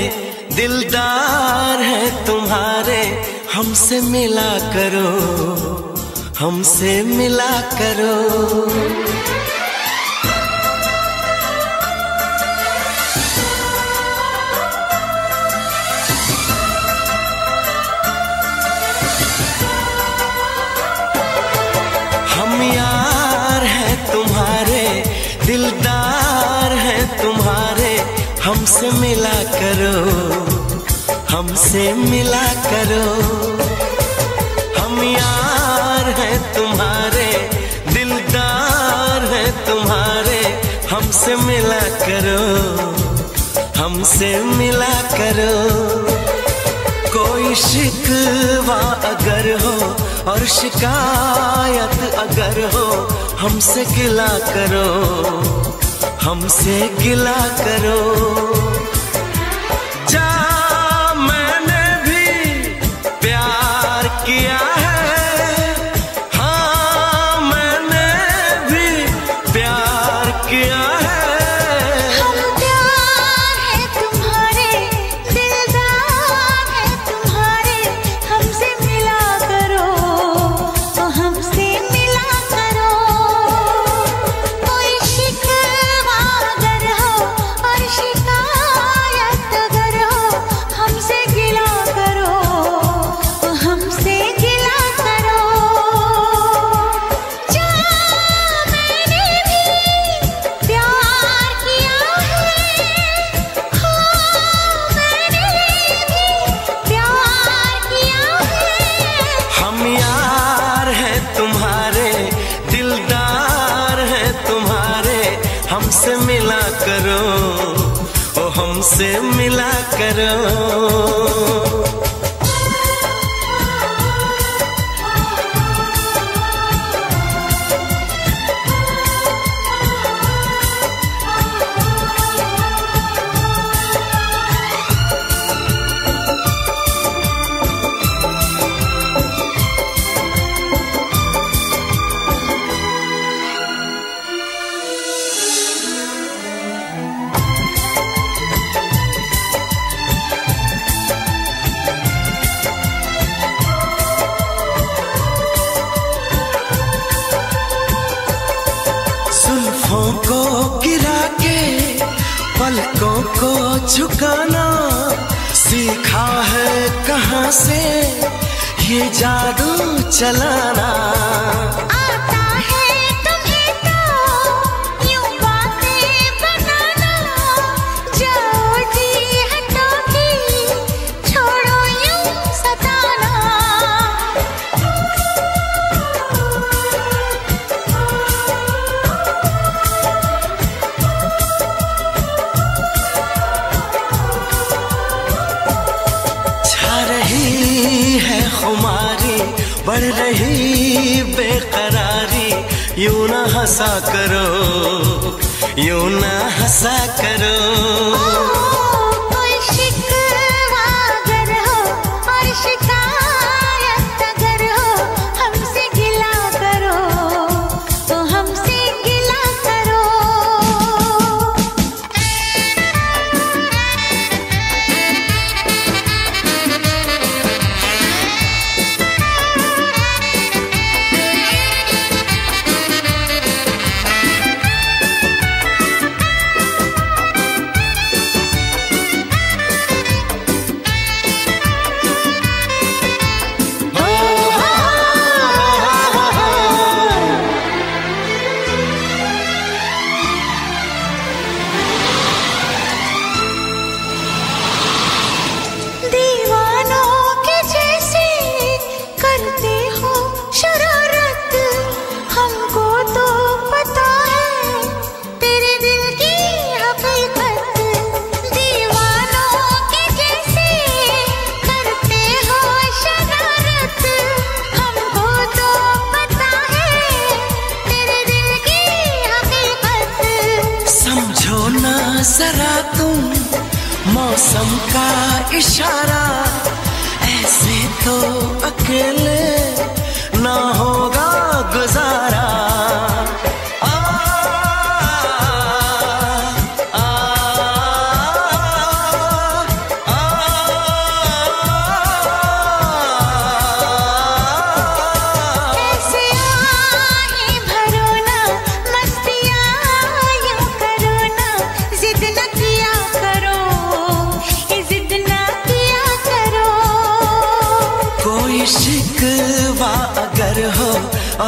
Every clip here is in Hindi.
दिलदार हैं तुम्हारे, हमसे मिला करो, हमसे मिला करो। हम यार हैं तुम्हारे, दिलदार हैं तुम्हारे, हमसे मिला करो, हमसे मिला करो। हम यार हैं तुम्हारे, दिलदार हैं तुम्हारे, हमसे मिला करो, हमसे मिला करो। कोई शिकवा अगर हो और शिकायत अगर हो, हमसे गिला करो, हमसे गिला करो। जा मैंने भी प्यार किया है, हाँ मैंने भी प्यार किया है। हम प्यार है तुम्हारे, दिलदार है तुम्हारे, हमसे मिला करो, तो हमसे मिला करो। कोई शिकवा अगर हो और शिकायत अगर हो, हमसे गिला करो, तो हमसे गिला करो। जा मैंने भी प्यार किया है, हाँ मैंने भी प्यार किया है। हम यार हैं तुम्हारे, दिलदार हैं तुम्हारे, हमसे मिला करो, ओ हमसे मिला करो। जुल्फों को गिरा के पलकों को झुकाना सीखा है कहाँ से ये जादू चलाना। आता है तुम्हें तो यूं बातें बनाना, जाओ जी हटो जी, छोड़ो यूं सताना। छा रही है खुमारी, बढ़ रही बेकरारी, यूं ना हंसा करो, यूं ना हंसा करो। कोई शिकवा अगर हो और शिकायत अगर हो, हमसे गिला करो, तो हमसे गिला करो। दीवानों के जैसे करते हो शरारत, हमको तो पता है तेरे दिल की हकीकत। दीवानों के जैसे करते हो शरारत, हमको तो पता है तेरे दिल की हकीकत। समझो ना जरा तुम मौसम का इशारा, ऐसे तो अकेले ना होगा गुजारा। आ, आ, आ,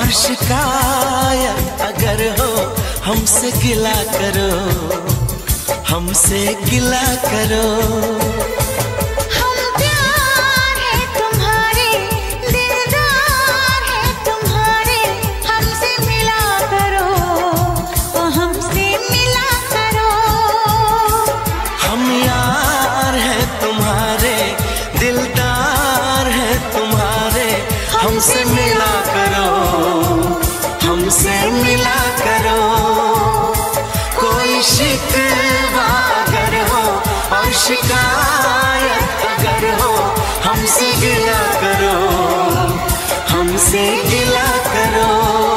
और शिकायत अगर हो हमसे गिला करो, हमसे गिला करो। हम प्यार है तुम्हारे, दिलदार है तुम्हारे, हमसे मिला करो, हमसे मिला करो। हम यार है तुम्हारे, दिलदार है तुम्हारे, हमसे मिला करो, हमसे मिला करो। कोई शिकवा अगर हो और शिकायत अगर हो हमसे गिला करो, हमसे गिला करो।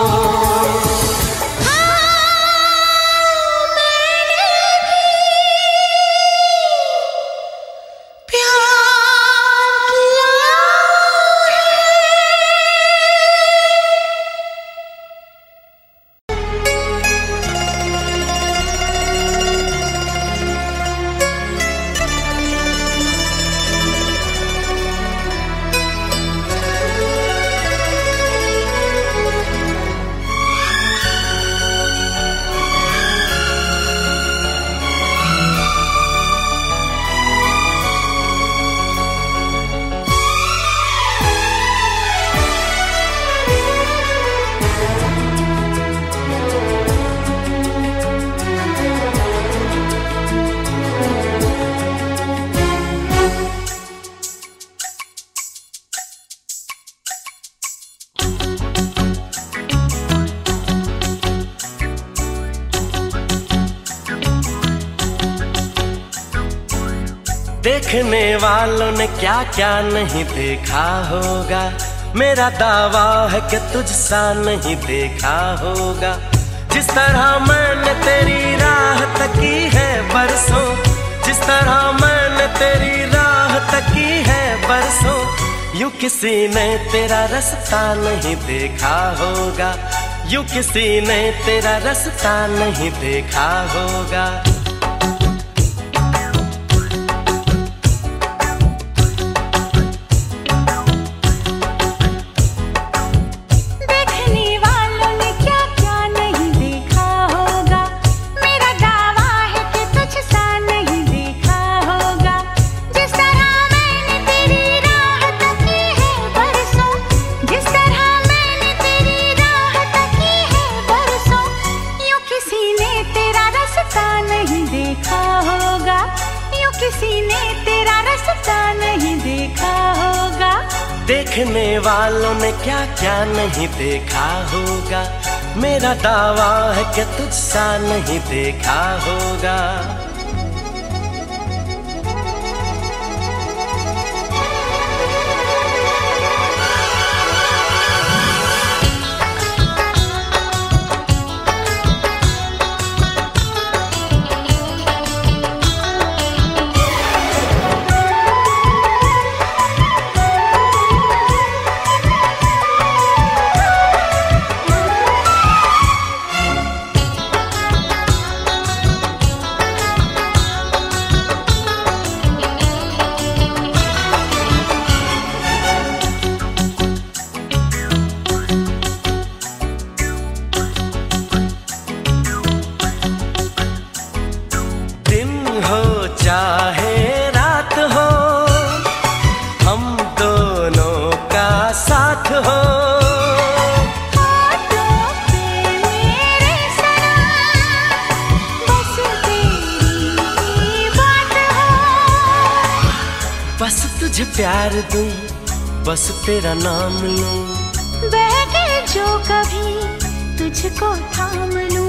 देखने वालों ने क्या क्या नहीं देखा होगा, मेरा दावा है कि तुझसा नहीं देखा होगा। जिस तरह मैंने तेरी राह तकी है बरसों, जिस तरह मैंने तेरी राह तकी है बरसों, यूं किसी ने तेरा रास्ता नहीं देखा होगा, यूं किसी ने तेरा रास्ता नहीं देखा होगा। देखने वालों ने क्या क्या नहीं देखा होगा, मेरा दावा है कि तुझसा नहीं देखा होगा। चाहे रात हो हम दोनों का साथ हो, हाथों पे मेरे सनम बस तेरी बात हो। बस तुझे प्यार दूं, बस तेरा नाम लूं, बहके जो कभी तुझको थाम लूं।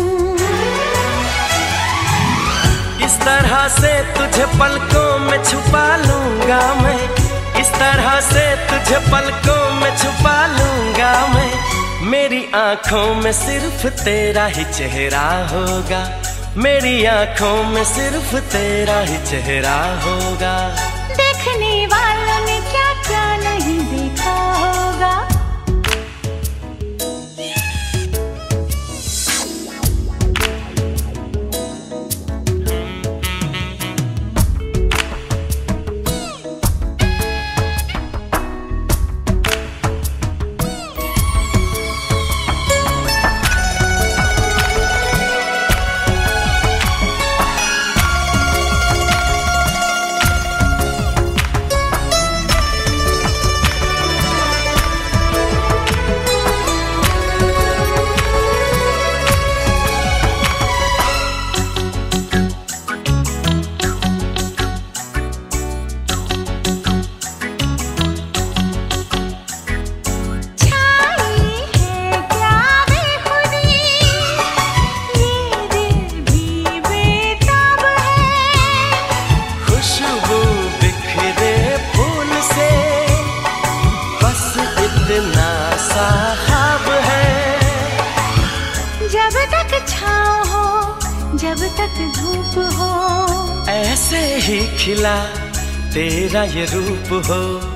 इस तरह से तुझे पलकों में छुपा लूंगा मैं, इस तरह से तुझे पलकों में छुपा लूंगा मैं। मेरी आंखों में सिर्फ तेरा ही चेहरा होगा, मेरी आंखों में सिर्फ तेरा ही चेहरा होगा। देखने वालों ने क्या क्या नहीं देखा होगा। तक धूप हो, ऐसे ही खिला तेरा ये रूप हो।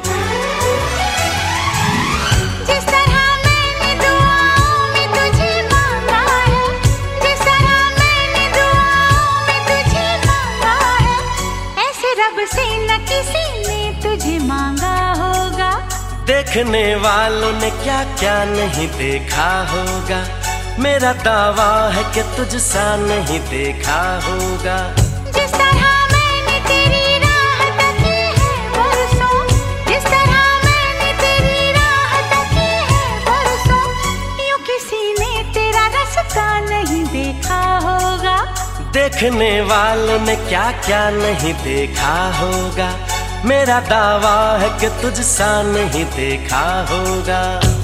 जिस तरह मैंने दुआओं में तुझे मांगा है, जिस तरह मैंने दुआओं में तुझे मांगा है, ऐसे रब से न किसी ने तुझे मांगा होगा। देखने वालों ने क्या क्या नहीं देखा होगा, मेरा दावा है कि तुझसा नहीं देखा होगा। जिस तरह मैंने तेरी राह तकी है बरसों, जिस तरह मैंने तेरी राह तकी है बरसों, यूं किसी ने तेरा रास्ता नहीं देखा होगा। देखने वालों ने क्या क्या नहीं देखा होगा, मेरा दावा है कि तुझसा नहीं देखा होगा।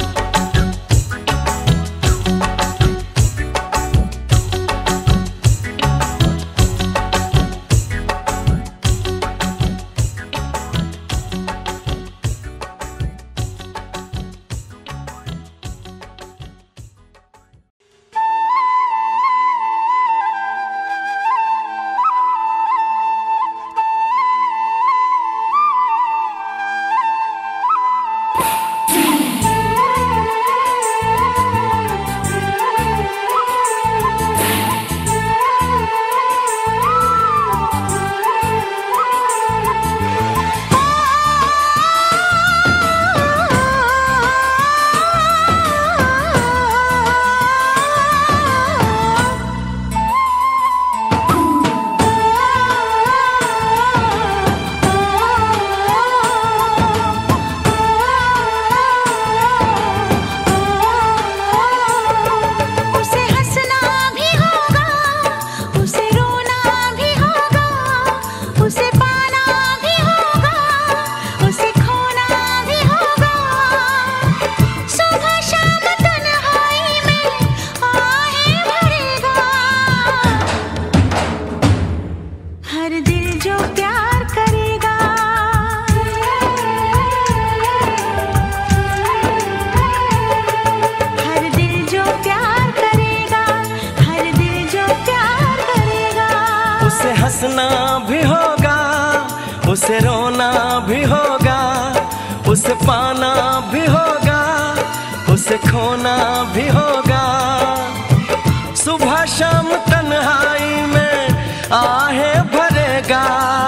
हंसना भी होगा, उसे रोना भी होगा, उसे पाना भी होगा, उसे खोना भी होगा। सुबह शाम तन्हाई में आहें भरेगा,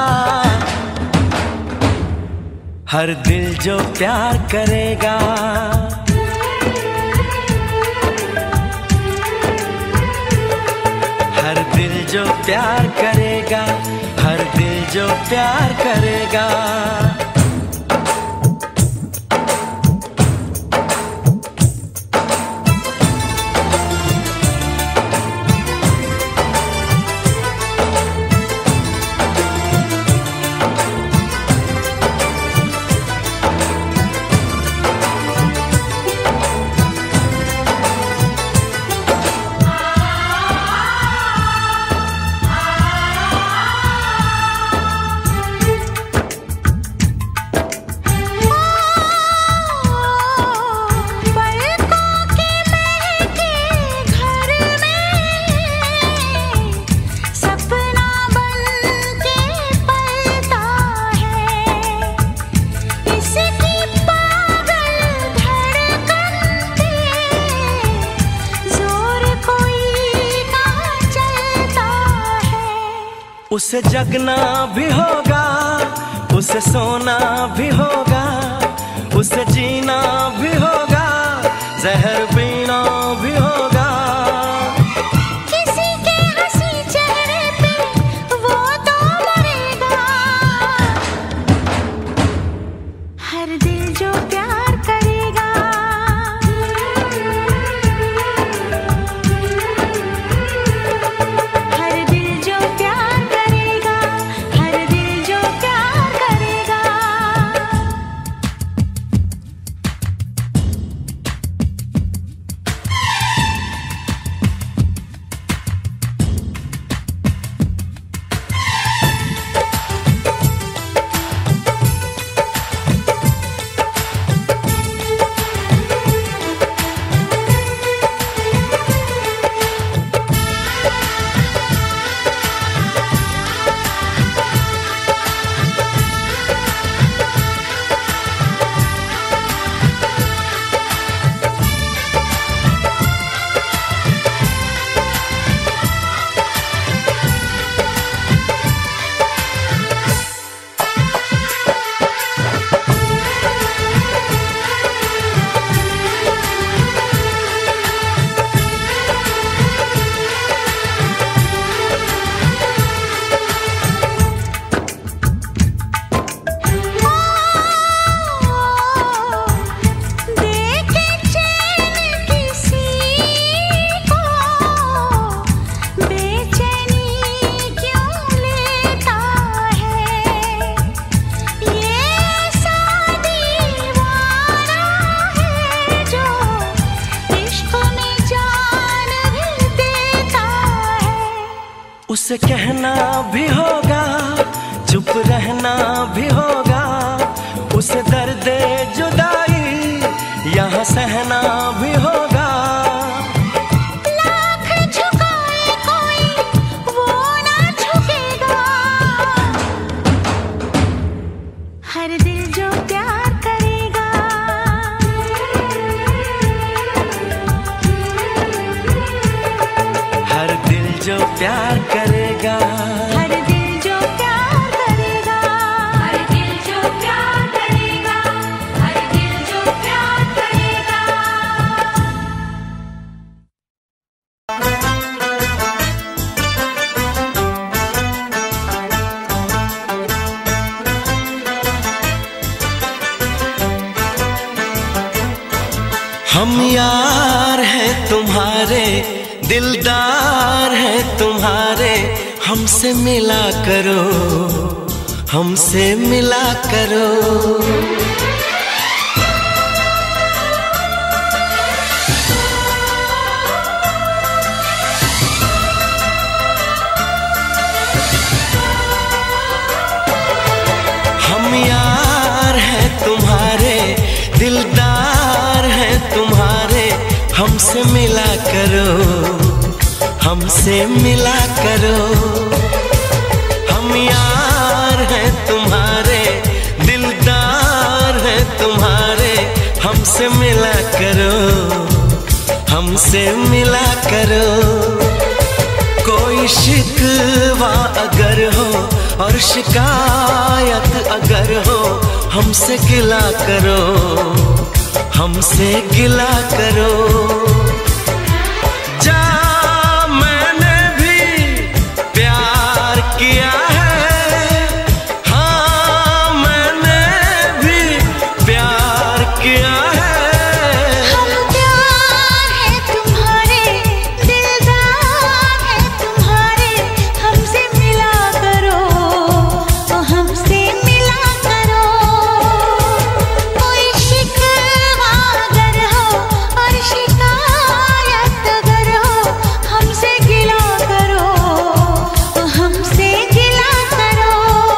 हर दिल जो प्यार करेगा। हर दिल जो प्यार करेगा, हर दिल जो प्यार करेगा। उसे जगना भी होगा, उसे सोना भी होगा, उसे जीना भी होगा, जहर पीना भी होगा। किसी के हंसी चेहरे पे वो तो मरेगा, हर दिल जो प्यार करेगा। उसे कहना भी होगा, चुप रहना भी होगा, उसे दर्द जुदाई यहाँ सहना भी होगा। लाख झुकाए कोई वो ना झुकेगा, हर दिल जो प्यार करेगा, हर दिल जो प्यार करेगा, हर दिल जो प्यार करेगा, हर दिल जो प्यार करेगा, हर दिल जो प्यार करेगा। हम यार हैं तुम्हारे, दिलदार हैं तुम्हारे, हमसे मिला करो, हमसे मिला करो। हम यार हैं तुम्हारे, दिलदार हैं तुम्हारे, हमसे मिला करो, हमसे मिला करो। हम यार हैं तुम्हारे, दिलदार हैं तुम्हारे, हमसे मिला करो, हमसे मिला करो। कोई शिकवा अगर हो और शिकायत अगर हो, हमसे गिला करो, हमसे गिला करो। जा मैंने भी प्यार किया है, हाँ मैंने भी प्यार किया है। हम प्यार है तुम्हारे, दिलदार है तुम्हारे, हमसे मिला करो, हमसे मिला करो। कोई शिकवा अगर हो और शिकायत अगर हो, हमसे गिला करो, हमसे गिला करो।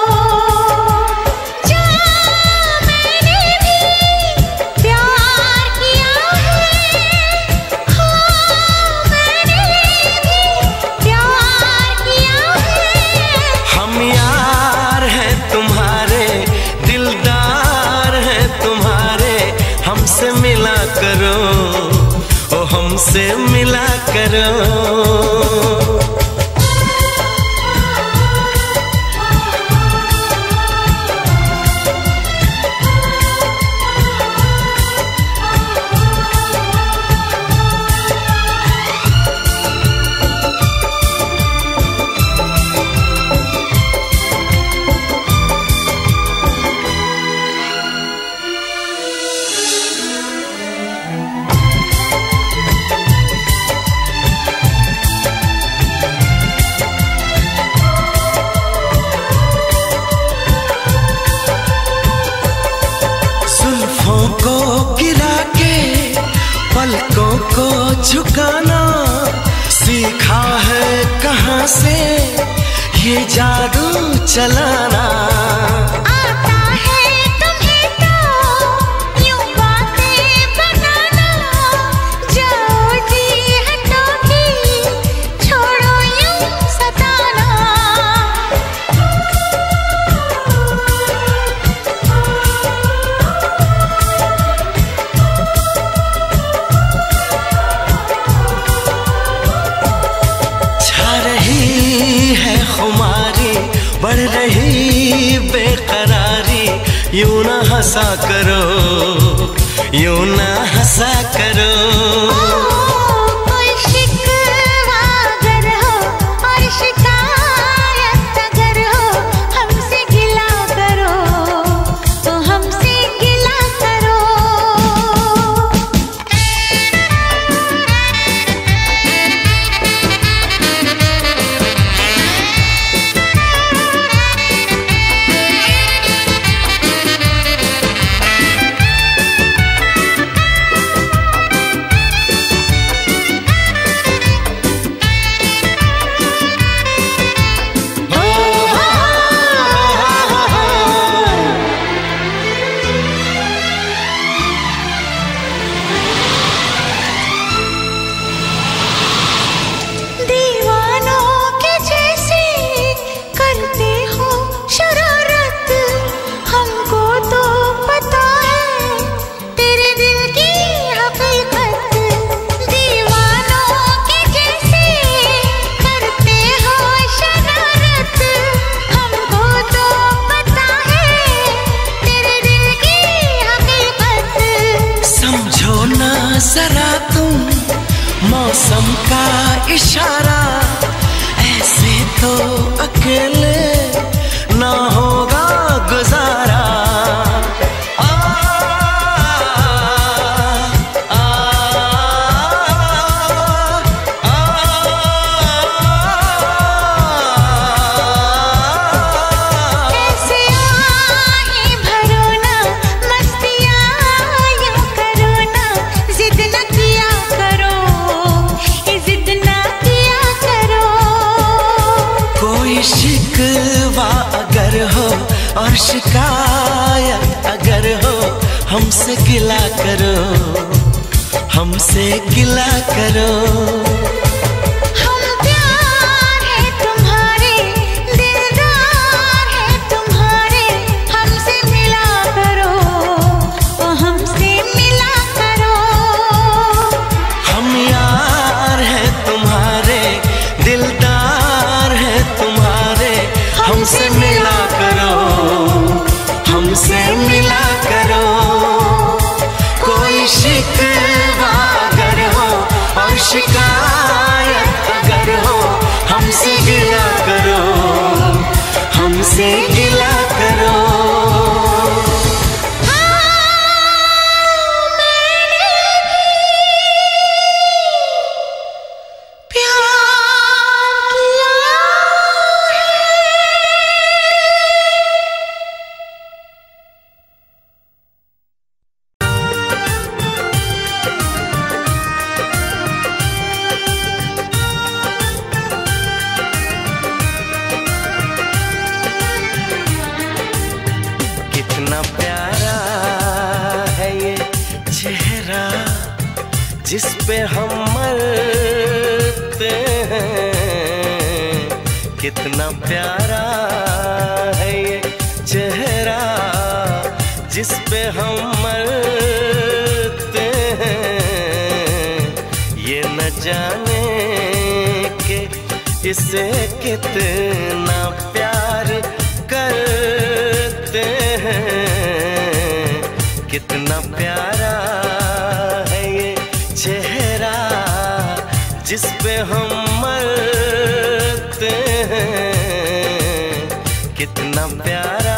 जा मैंने भी प्यार किया है, हाँ मैंने भी प्यार किया है। हम यार हैं तुम्हारे, दिलदार हैं तुम्हारे, हमसे मिला करो, ओ हमसे मिला करो। जुल्फों को गिरा के पलकों को झुकाना, सीखा है कहाँ से ये जादू चलाना। आता है तुम्हें तो यूं बातें बनाना, जाओ जी हटो की छोड़ो यूं सताना। छा रही है खुमारी, बढ़ रही बेकरारी, यूं ना हंसा करो, यूं ना हंसा करो। कोई शिकवा अगर हो और शिकायत अगर हो, हमसे गिला करो, तो हमसे गिला करो। हमसे गिला करो, हमसे गिला करो। हम प्यार है तुम्हारे, दिलदार है तुम्हारे, हमसे मिला करो, ओ हमसे मिला करो। हम यार है तुम्हारे, दिलदार है तुम्हारे, हमसे मिला करो, हमसे मिला करो। कोई शिकवा अगर हो और शिकायत अगर हो, हमसे गिला करो, हमसे गिला करो। कितना प्यारा है ये चेहरा जिस पे हम मरते हैं। कितना प्यारा है ये चेहरा जिस पे हम मरते हैं। ये न जाने कि इसे कितना प्यार करते हैं। कितना प्यारा है ये चेहरा जिस पे हम मरते हैं। कितना प्यारा।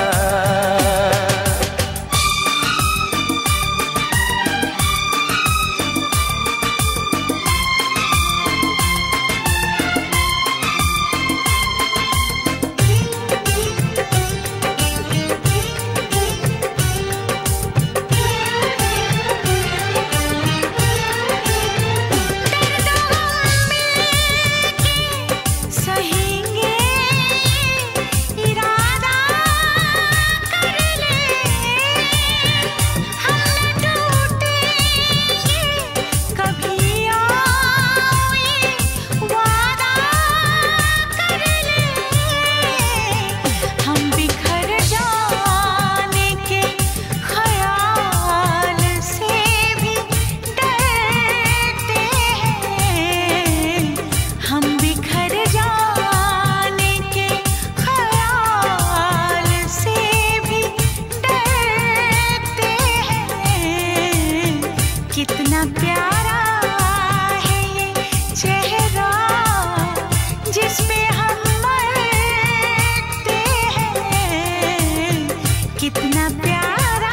कितना प्यारा है ये चेहरा जिस पे हम मरते हैं। कितना प्यारा।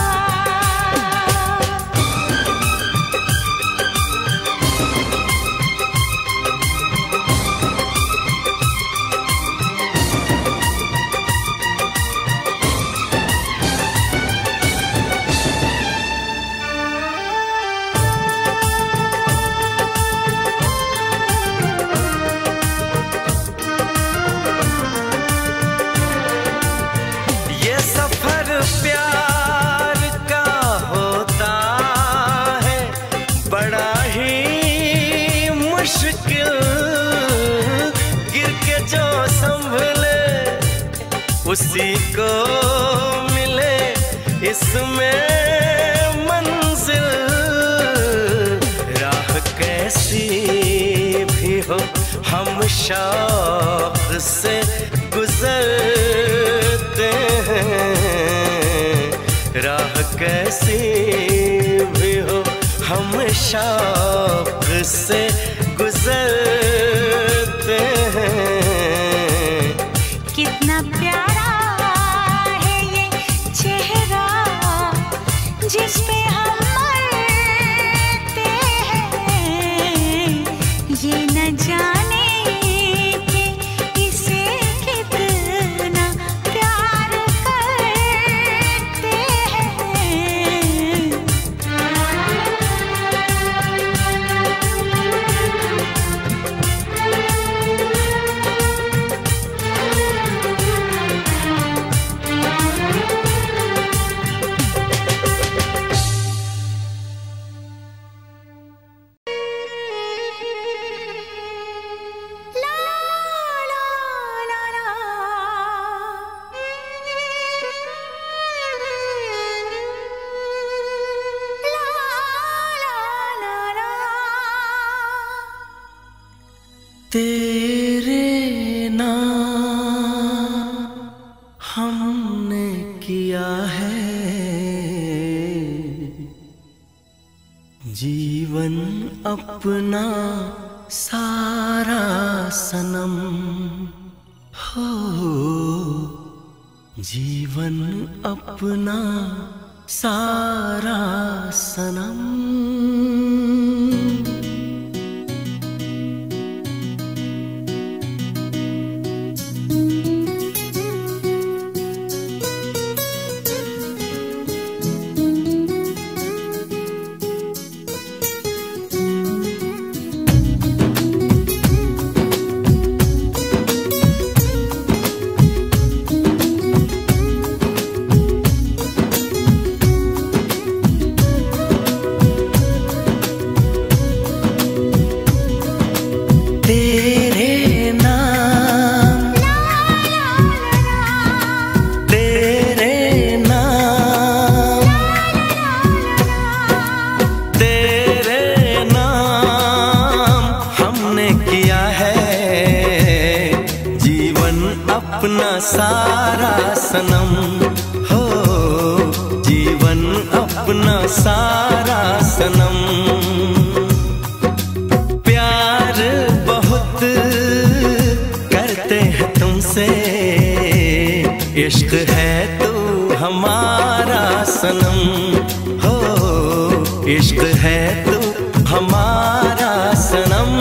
प्यार का होता है बड़ा ही मुश्किल। गिर के जो संभले उसी को मिले इसमें मंजिल। राह कैसी भी हो हम शौक से गुजरते हैं। राह कैसी भी हो हम शौक से गुजरते हैं। कितना प्यारा है ये चेहरा जिस पे हम मरते हैं। ये न जाने कि इसे कितना प्यार करते हैं। तेरे नाम हमने किया है जीवन अपना सारा सनम हो, जीवन अपना सारा सनम। अपना सारा सनम हो, जीवन अपना सारा सनम। प्यार बहुत करते हैं तुमसे, इश्क है तू हमारा सनम हो, इश्क है तू हमारा सनम।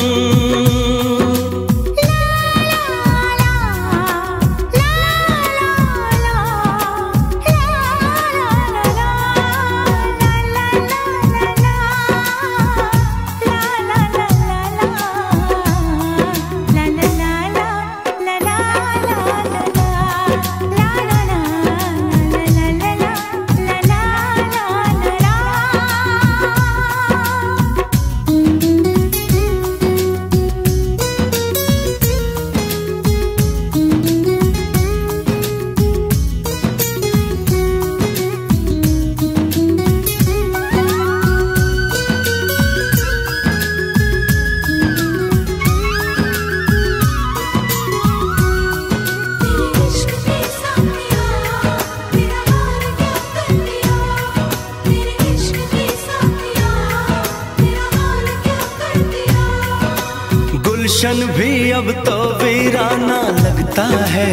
गुलशन भी अब तो वीराना लगता है,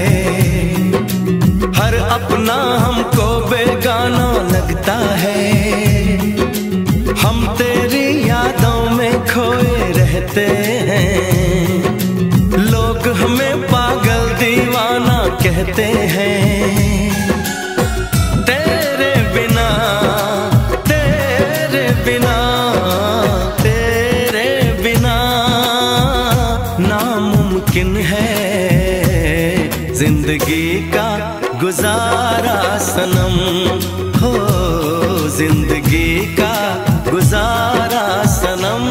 हर अपना हमको बेगाना लगता है। हम तेरी यादों में खोए रहते हैं, लोग हमें पागल दीवाना कहते हैं। तेरे बिना तेरे बिना तेरे बिना नामुमकिन है जिंदगी का गुजारा सनम हो, जिंदगी का गुजारा सनम।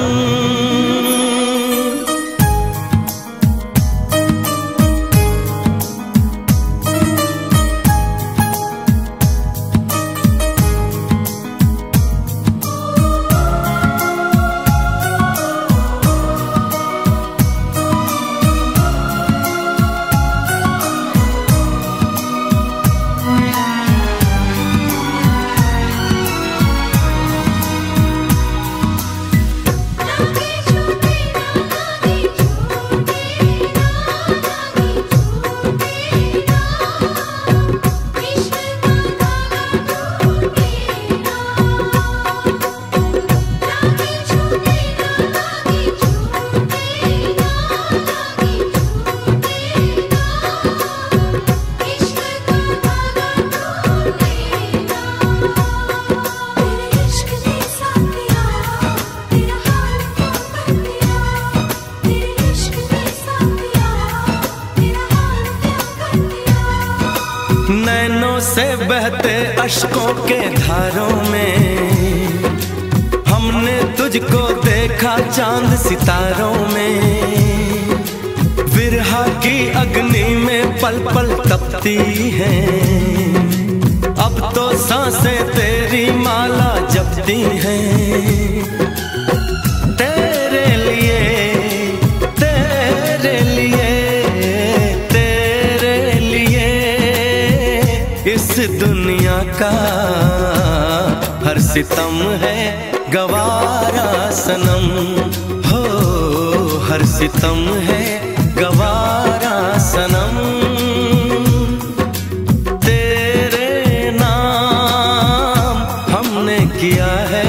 नैनों से बहते अश्कों के धारों में हमने तुझको देखा चांद सितारों में। विरहा की अग्नि में पल पल तपती हैं, अब तो सांसें तेरी माला जपती हैं। तेरे लिए तेरे दुनिया का हर सितम है गवारा सनम, हो हर सितम है गवारा सनम। तेरे नाम हमने किया है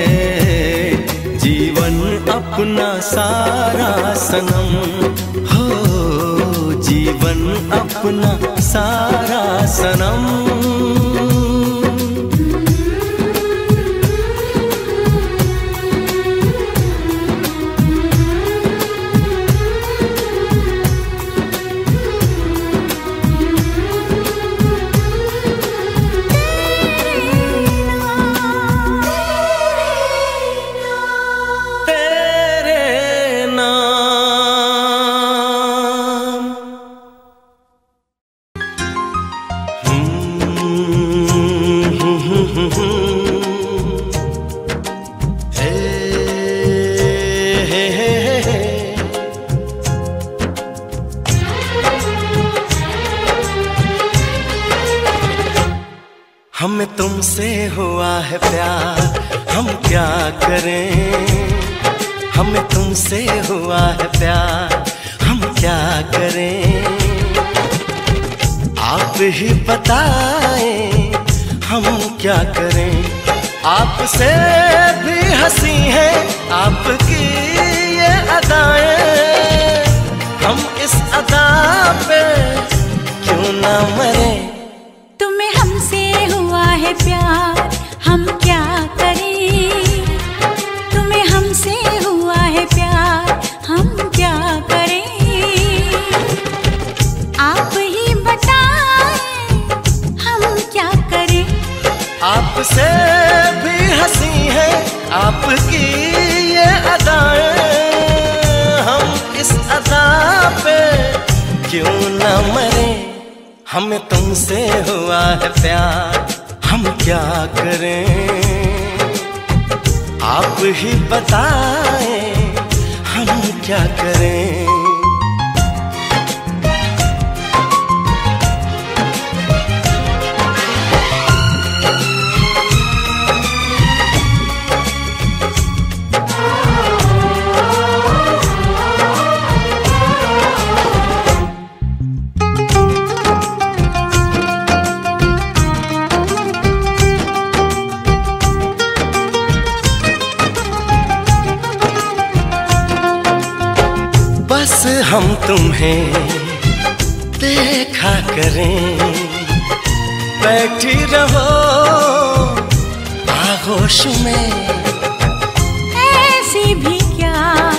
जीवन अपना सारा सनम, हो जीवन अपना सारा सनम। हमें तुमसे हुआ है प्यार, हम क्या करें। हमें तुमसे हुआ है प्यार, हम क्या करें। आप ही बताएं हम क्या करें। आपसे भी हंसी है आपकी ये अदाएं, हम इस अदा पे क्यों ना मरे। तुम्हें हमसे हुआ है प्यार, हम क्या करें। तुम्हें हमसे हुआ है प्यार, हम क्या करें। आप ही बताएं हम क्या करें। आपसे भी हंसी है आपकी ये अदाएं, हम इस अदा पे क्यों ना मरे। हमें तुमसे हुआ है प्यार, हम क्या करें। आप ही बताएं हम क्या करें। बस हम तुम्हें देखा करें, बैठी रहो आगोश में। ऐसी भी क्या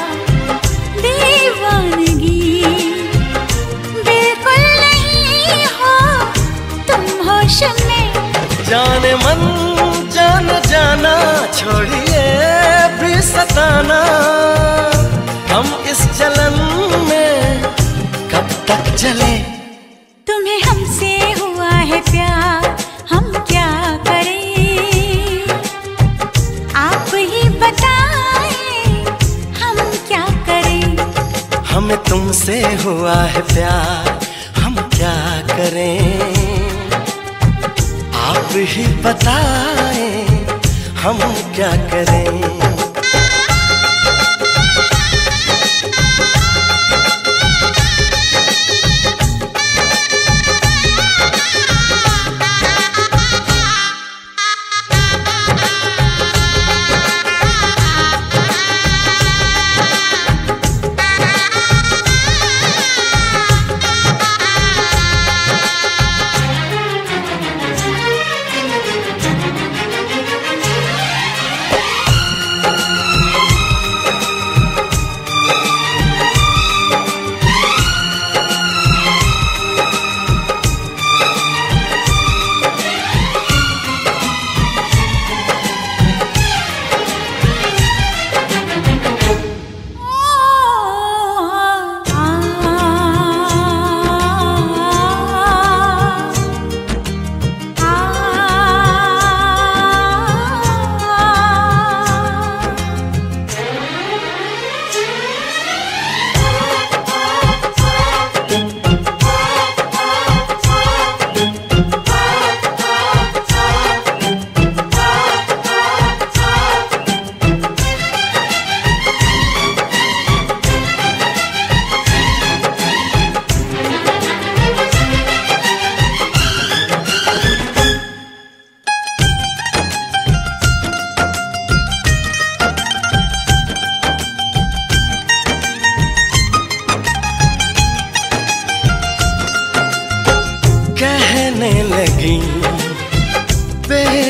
दीवानगी, बिल्कुल नहीं हो तुम होश में। जाने मन जान जाना, छोड़िए भी सताना। हम इस जलन में कब तक जले। तुम्हें हमसे हुआ है प्यार, हम क्या करें। आप ही बताएं हम क्या करें। हमें तुमसे हुआ है प्यार, हम क्या करें। आप ही बताएं हम क्या करें।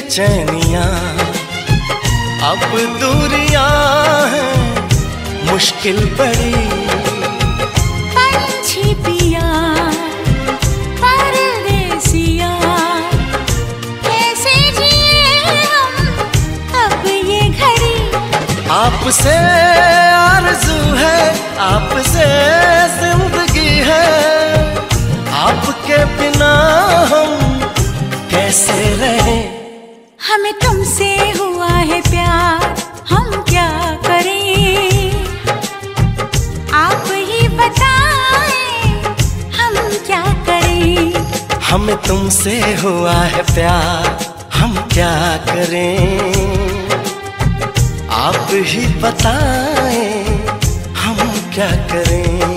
बेचैनियां, अब दूरियां हैं मुश्किल बड़ी। पंछी पिया परदेसिया, कैसे जिए हम अब ये घड़ी। आपसे आरज़ू है, आपसे जिंदगी है, आपके बिना हम कैसे रहें। हमें तुमसे हुआ है प्यार, हम क्या करें, आप ही बताएं हम क्या करें। हमें तुमसे हुआ है प्यार, हम क्या करें, आप ही बताएं हम क्या करें।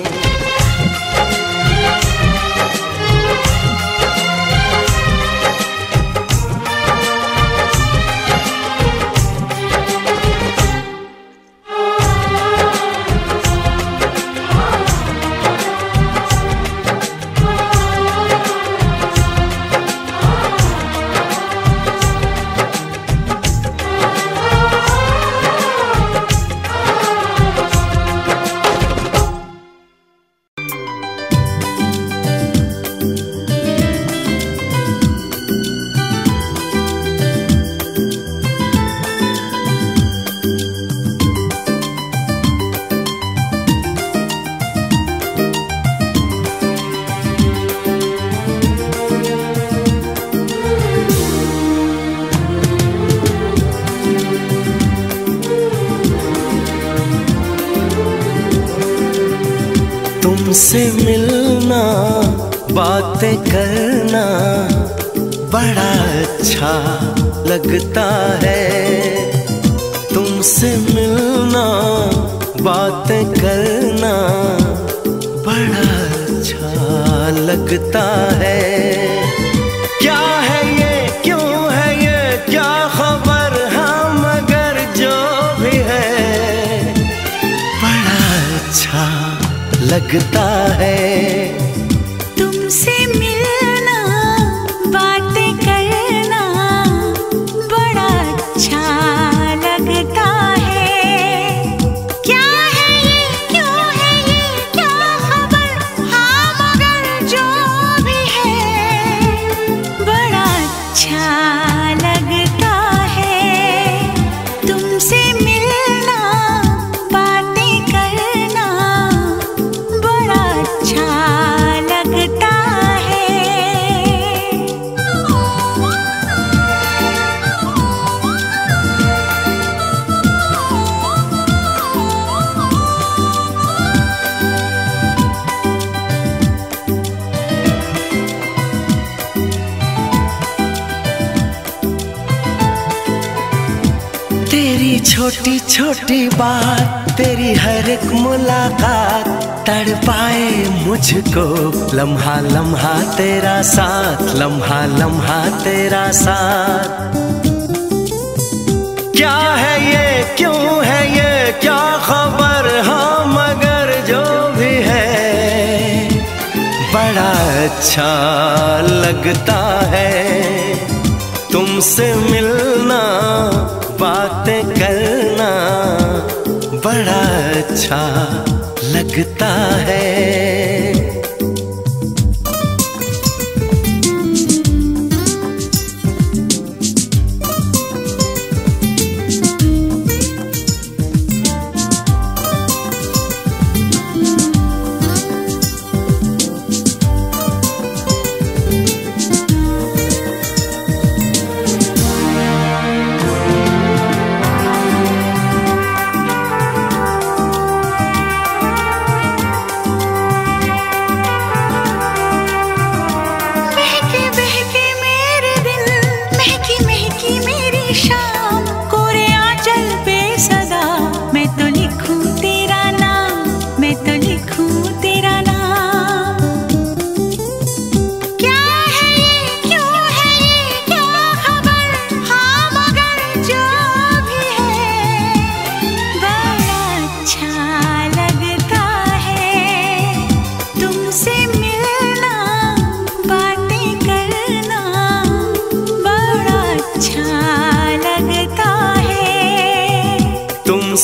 तुमसे मिलना, बातें करना बड़ा अच्छा लगता है। तुमसे मिलना, बातें करना बड़ा अच्छा लगता है। क्या है ये, क्यों है ये, क्या खबर, हम मगर जो भी है बड़ा अच्छा लगता है। तुमसे मिलना, बातें करना बड़ा अच्छा लगता है। क्या है ये, क्यों है ये, क्या खबर, हाँ मगर जो भी है बड़ा अच्छा लगता है। तुमसे मिलना, बातें करना बड़ा अच्छा लगता है। तेरी छोटी छोटी बात, तेरी हर एक मुलाकात तड़पाए मुझको। लम्हा लम्हा तेरा साथ, लम्हा लम्हा तेरा साथ। क्या है ये, क्यों है ये, क्या खबर, हाँ मगर जो भी है बड़ा अच्छा लगता है। तुमसे मिलना, बातें करना बड़ा अच्छा लगता है।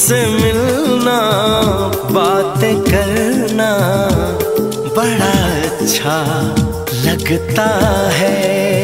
तुमसे मिलना, बातें करना बड़ा अच्छा लगता है।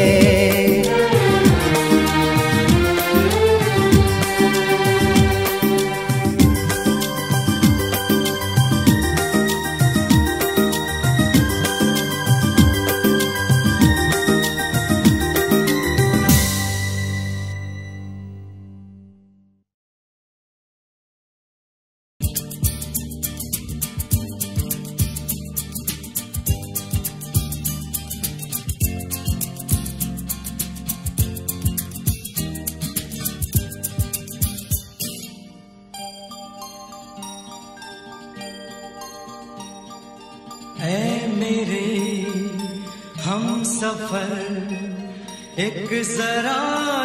ऐ मेरे हम सफर एक जरा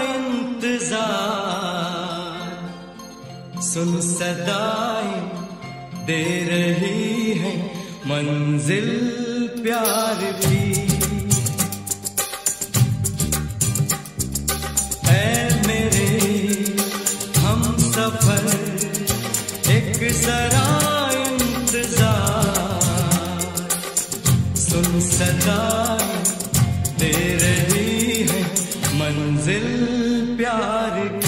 इंतजार, सुन सदाएं दे रही है मंजिल प्यार की। ऐ मेरे हम सफर एक जरा इंतजार, सुन सदाएं दे रही है मंजिल प्यार की।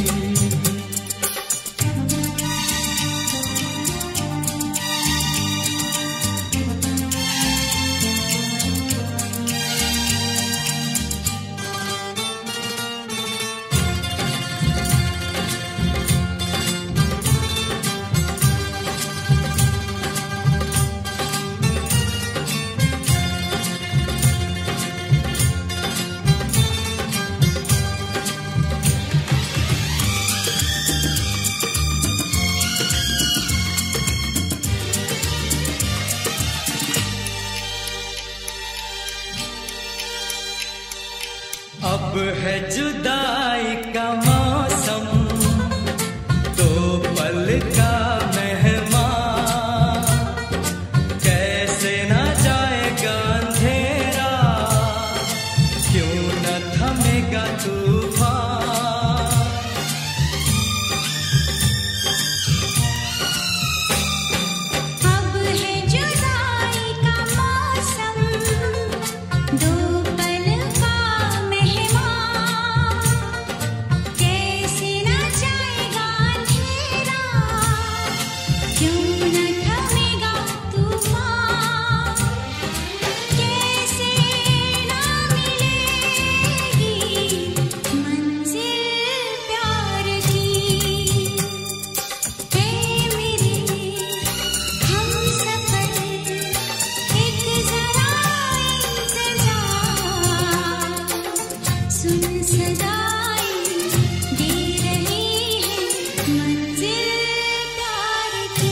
अब है जुदाई का मौसम, तो पल का मेहमान, कैसे ना जाएगा अंधेरा, क्यों न थमेगा तूफान। अब है जुदाई का मौसम, दो पल का मेहमान, कैसे न जाएगा अंधेरा, क्यों न थमेगा तूफान। कैसे न मिलेगी मंजिल प्यार की। हे मेरे हम सफर एक जरा इंतजार, सुन सदाएं दे रही है मंजिल प्यार की।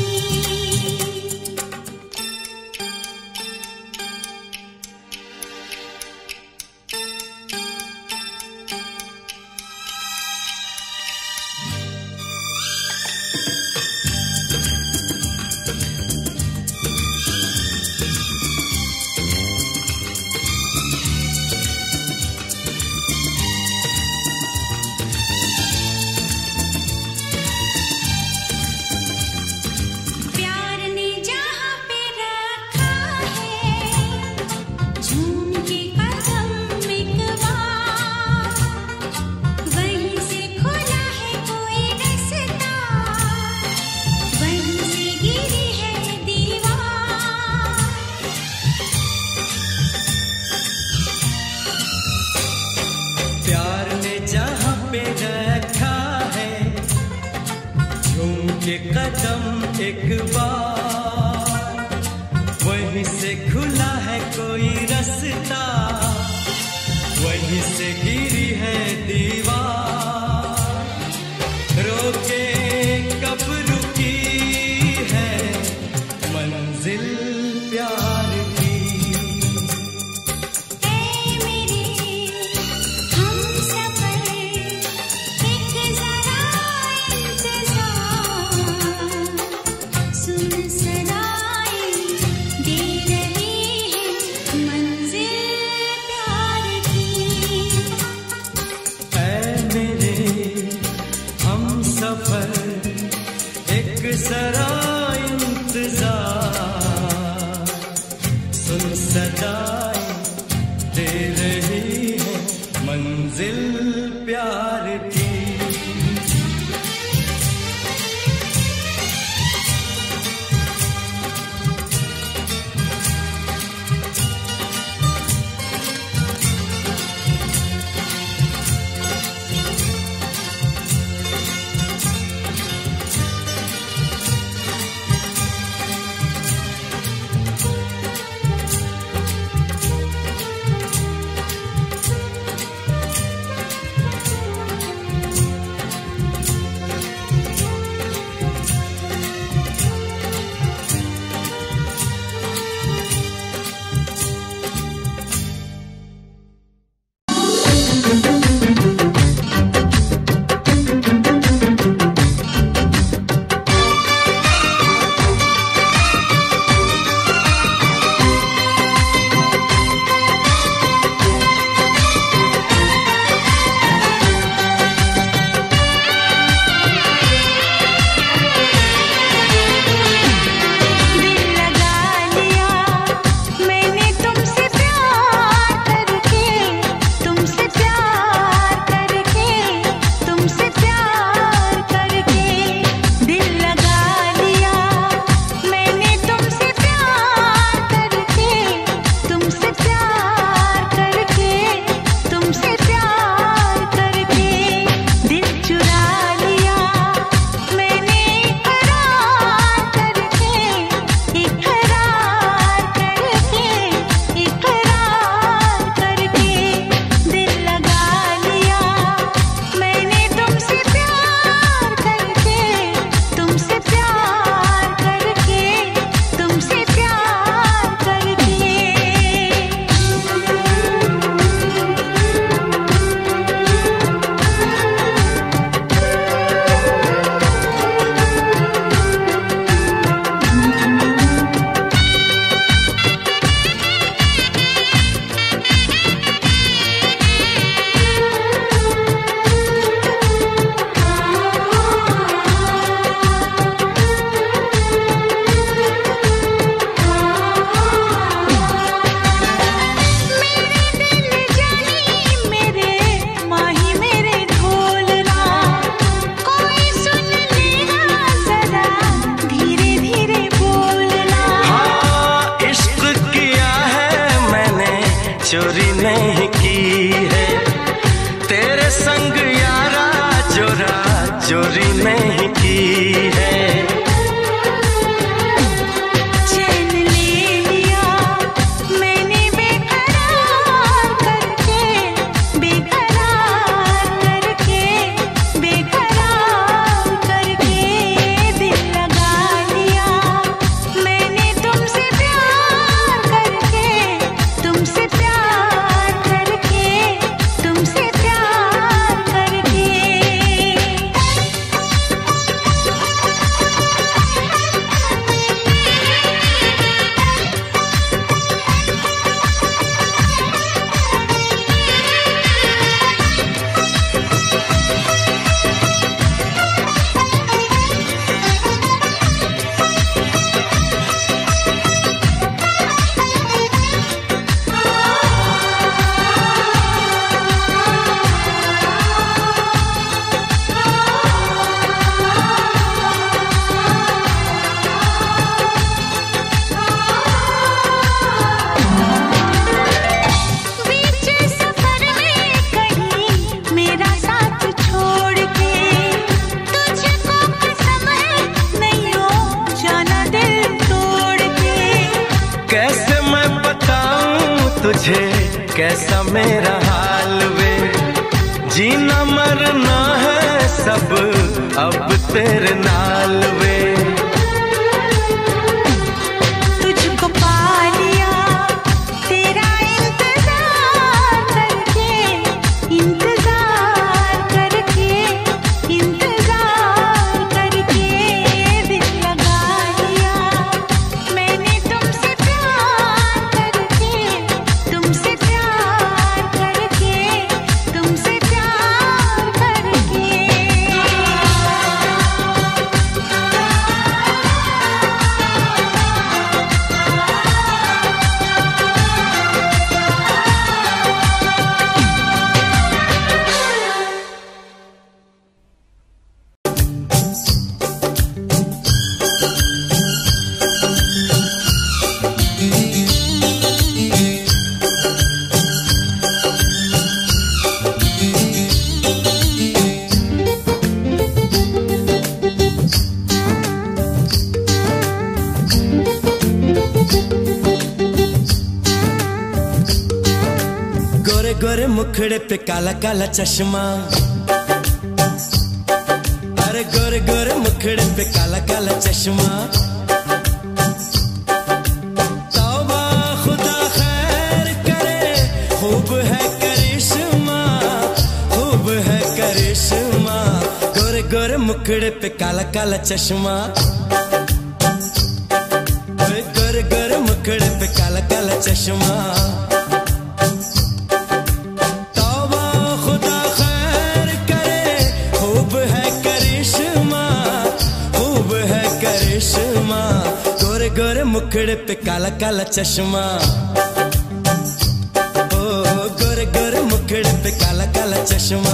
प्यार ने जहाँ पे रखा है, झूम के कदम एक बार, वहीं से खुला है कोई रास्ता, वहीं से गिरी है दीवार। प्यार ने जहाँ पे रखा है, झूम के कदम एक बार, वहीं से खुला है कोई रास्ता, वहीं से गिरी है दीवार। रोके कब रुकी है मंजिल प्यार की। हे मेरे हम सफर एक जरा इंतजार, सुन सदाएं दे रही है मंजिल प्यार की। जरा इंतजार, सुन सदाएं दे रही है मंजिल प्यार की। चोरी नहीं की है तेरे संग यारा, चोरा चोरी नहीं की है। चैन ले लिया मैंने बेकरार करके, बेकरार करके, बेकरार करके दिल लगा लिया मैंने तुमसे प्यार करके, तुमसे प्यार करके, तुमसे प्यार करके। बीच सफर में कहीं मेरा साथ छोड़ के, तुझको कसम है नहीं हो जाना दिल तोड़ के। कैसे मैं बताऊं तुझे कैसा मेरा हाल वे, जीना मरना है सब अब तेरे नाल वे। तुझको पा लिया तेरा इंतजार करके, इंतजार करके, इंतजार करके दिल लगा लिया मैंने तुमसे प्यार करके, तुमसे प्यार करके, तुमसे प्यार करके। मुखड़े पे काला काला चश्मा, अरे गोरे गोरे मुखड़े पे काला काला चश्मा। तौबा खुदा खैर करे, खूब है करिश्मा, खूब है करिश्मा। गोरे गोरे मुखड़े पे काला काला चश्मा, गोरे गोरे मुखड़े पे काला काला चश्मा। तौबा खुदा खैर करे, खूब है करिश्मा, खूब है करिश्मा। गोरे गोरे मुखड़े पे काला काला चश्मा, ओ गोरे गोरे मुखड़े पे काला काला चश्मा।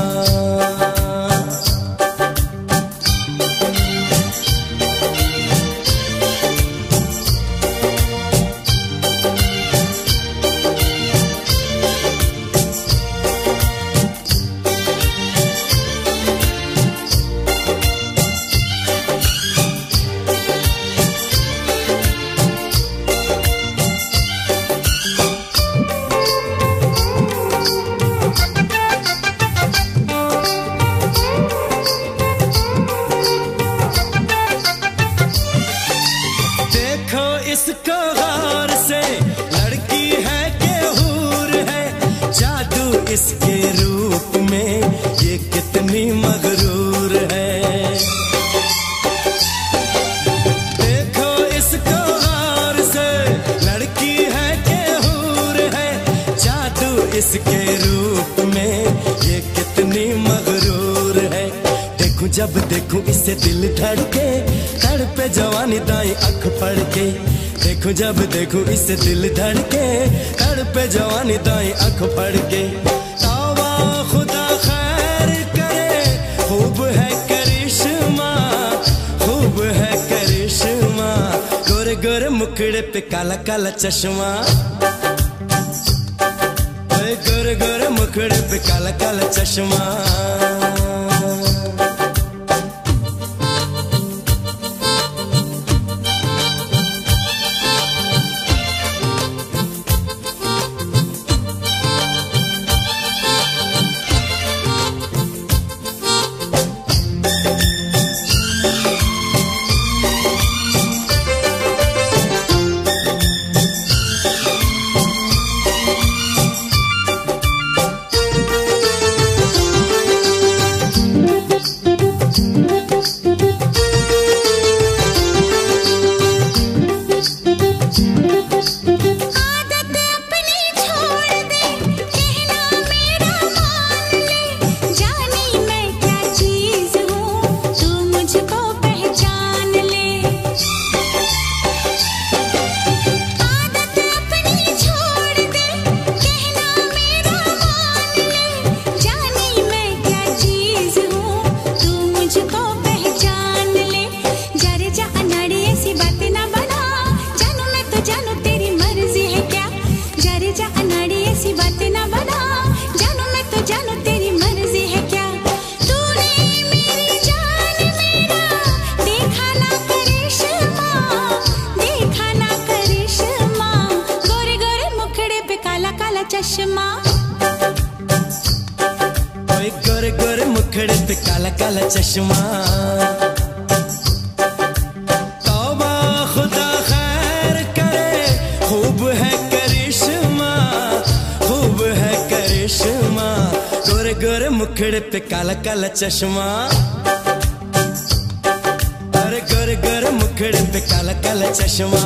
इसको गौर से, लड़की है के हूर है, जादू इसके रूप में ये कितनी मगरूर है। देखो इसको गौर से, लड़की है के हूर है, जादू इसके रूप में ये कितनी मगरूर है। देखूं जब देखूं इसे दिल धड़के, तड़पे जवानी दाई आँख पड़ के। देखो जब देखो इसे दिल धड़के, तड़पे जवानी दाई आँख पड़ के। तौबा खुदा खैर करे, खूब है करिश्मा, खूब है करिश्मा। गोरे गोरे मुखड़े पे काला काला चश्मा, गोरे गोरे मुखड़े पे काला काला चश्मा। चश्मा, गोरे गोरे मुखड़े पे काला काला चश्मा। तौबा खुदा खैर करे, खूब है करिश्मा, खूब है करिश्मा। गोरे गोरे मुखड़े पे काला काला चश्मा, अरे गोरे गोरे मुखड़े पे काला काला चश्मा।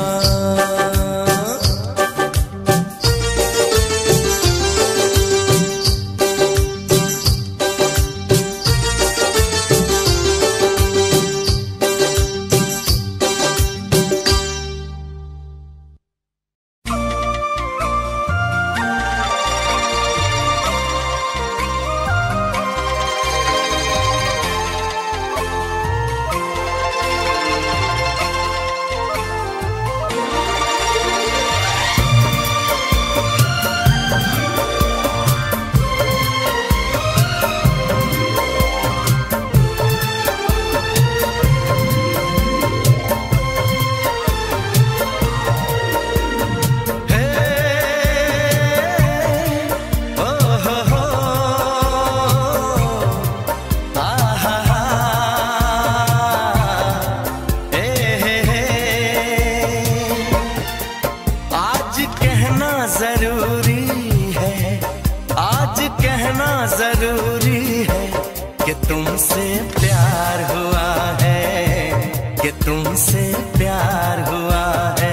तुमसे प्यार हुआ है, कि तुमसे प्यार हुआ है।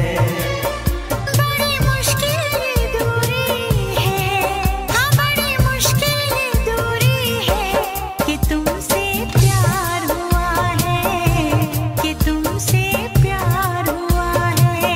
बड़ी मुश्किल ये दूरी है, हाँ बड़ी मुश्किल ये दूरी है, कि तुमसे प्यार हुआ है, कि तुमसे प्यार हुआ है।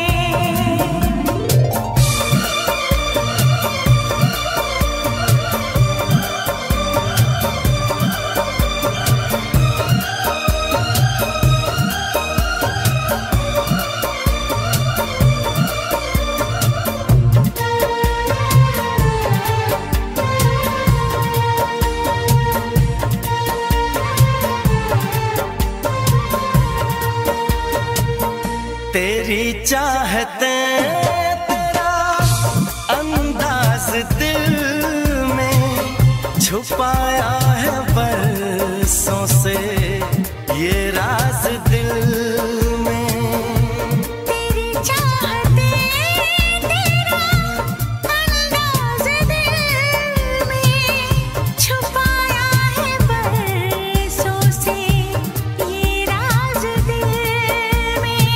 तेरी चाहते तेरा अंदाज दिल में छुपाया है बरसों से ये राज दिल में। तेरी चाहते तेरा अंदाज दिल में छुपाया है बरसों से ये राज दिल में।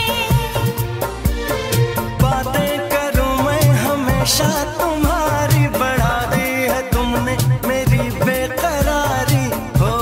बातें करूं मैं हमेशा तुम्हारी, बढ़ा दी है तुमने मेरी बेकरारी हो।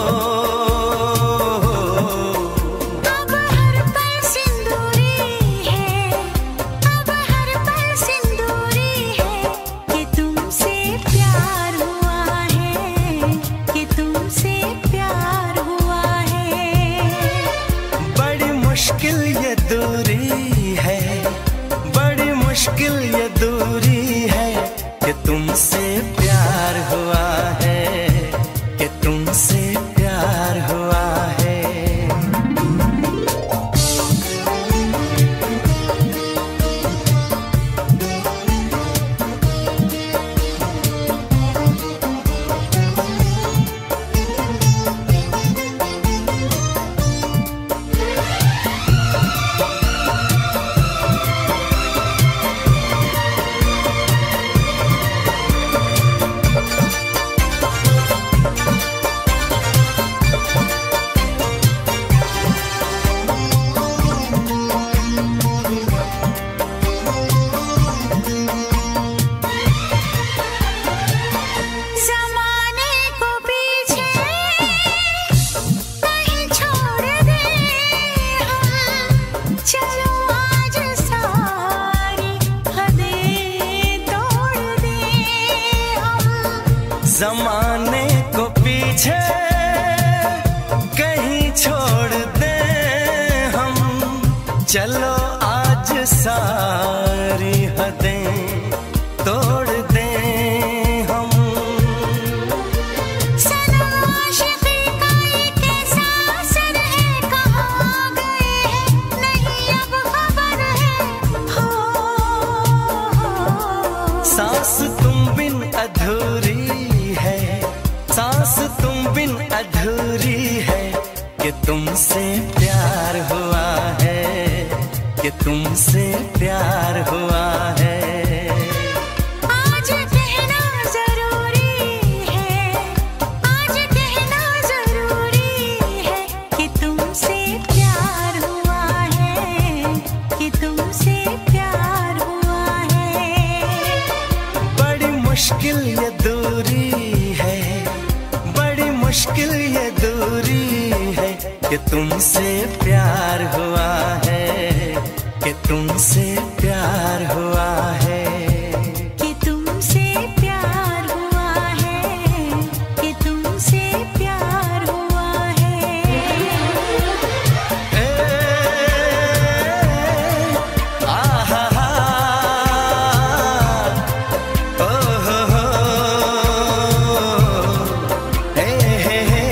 अब हर पल सिंदूरी है, अब हर पल सिंदूरी है, कि तुमसे प्यार हुआ है, कि तुमसे प्यार हुआ है। बड़ी मुश्किल ये दूरी है, बड़ी मुश्किल ये दूरी है, कि तुमसे प्यार हुआ है, कि तुमसे प्यार हुआ है। ज़माने को पीछे कहीं छोड़ दे हम, चलो आज सारी हदें तोड़ दे हम। जमाने को पीछे कहीं छोड़ दे हम, चलो आज सारी हदें तोड़ दे हम। सनम आशिक़ी का ये कैसा असर है, कहाँ गए हैं नहीं अब खबर है हो। सांस तुम बिन अधूरी है, सांस तुम बिन अधूरी है, कि तुमसे प्यार हुआ है, कि तुमसे प्यार हुआ है। आज कहना जरूरी है, आज कहना जरूरी है, कि तुमसे प्यार हुआ है, कि तुमसे प्यार हुआ है। बड़ी मुश्किल ये दूरी है, बड़ी मुश्किल ये दूरी है, कि तुमसे प्यार हुआ है, कि तुमसे प्यार हुआ है। कि तुमसे प्यार हुआ है, कि तुमसे प्यार हुआ है। ए, आहा हा, ओ हो, हे हे हे।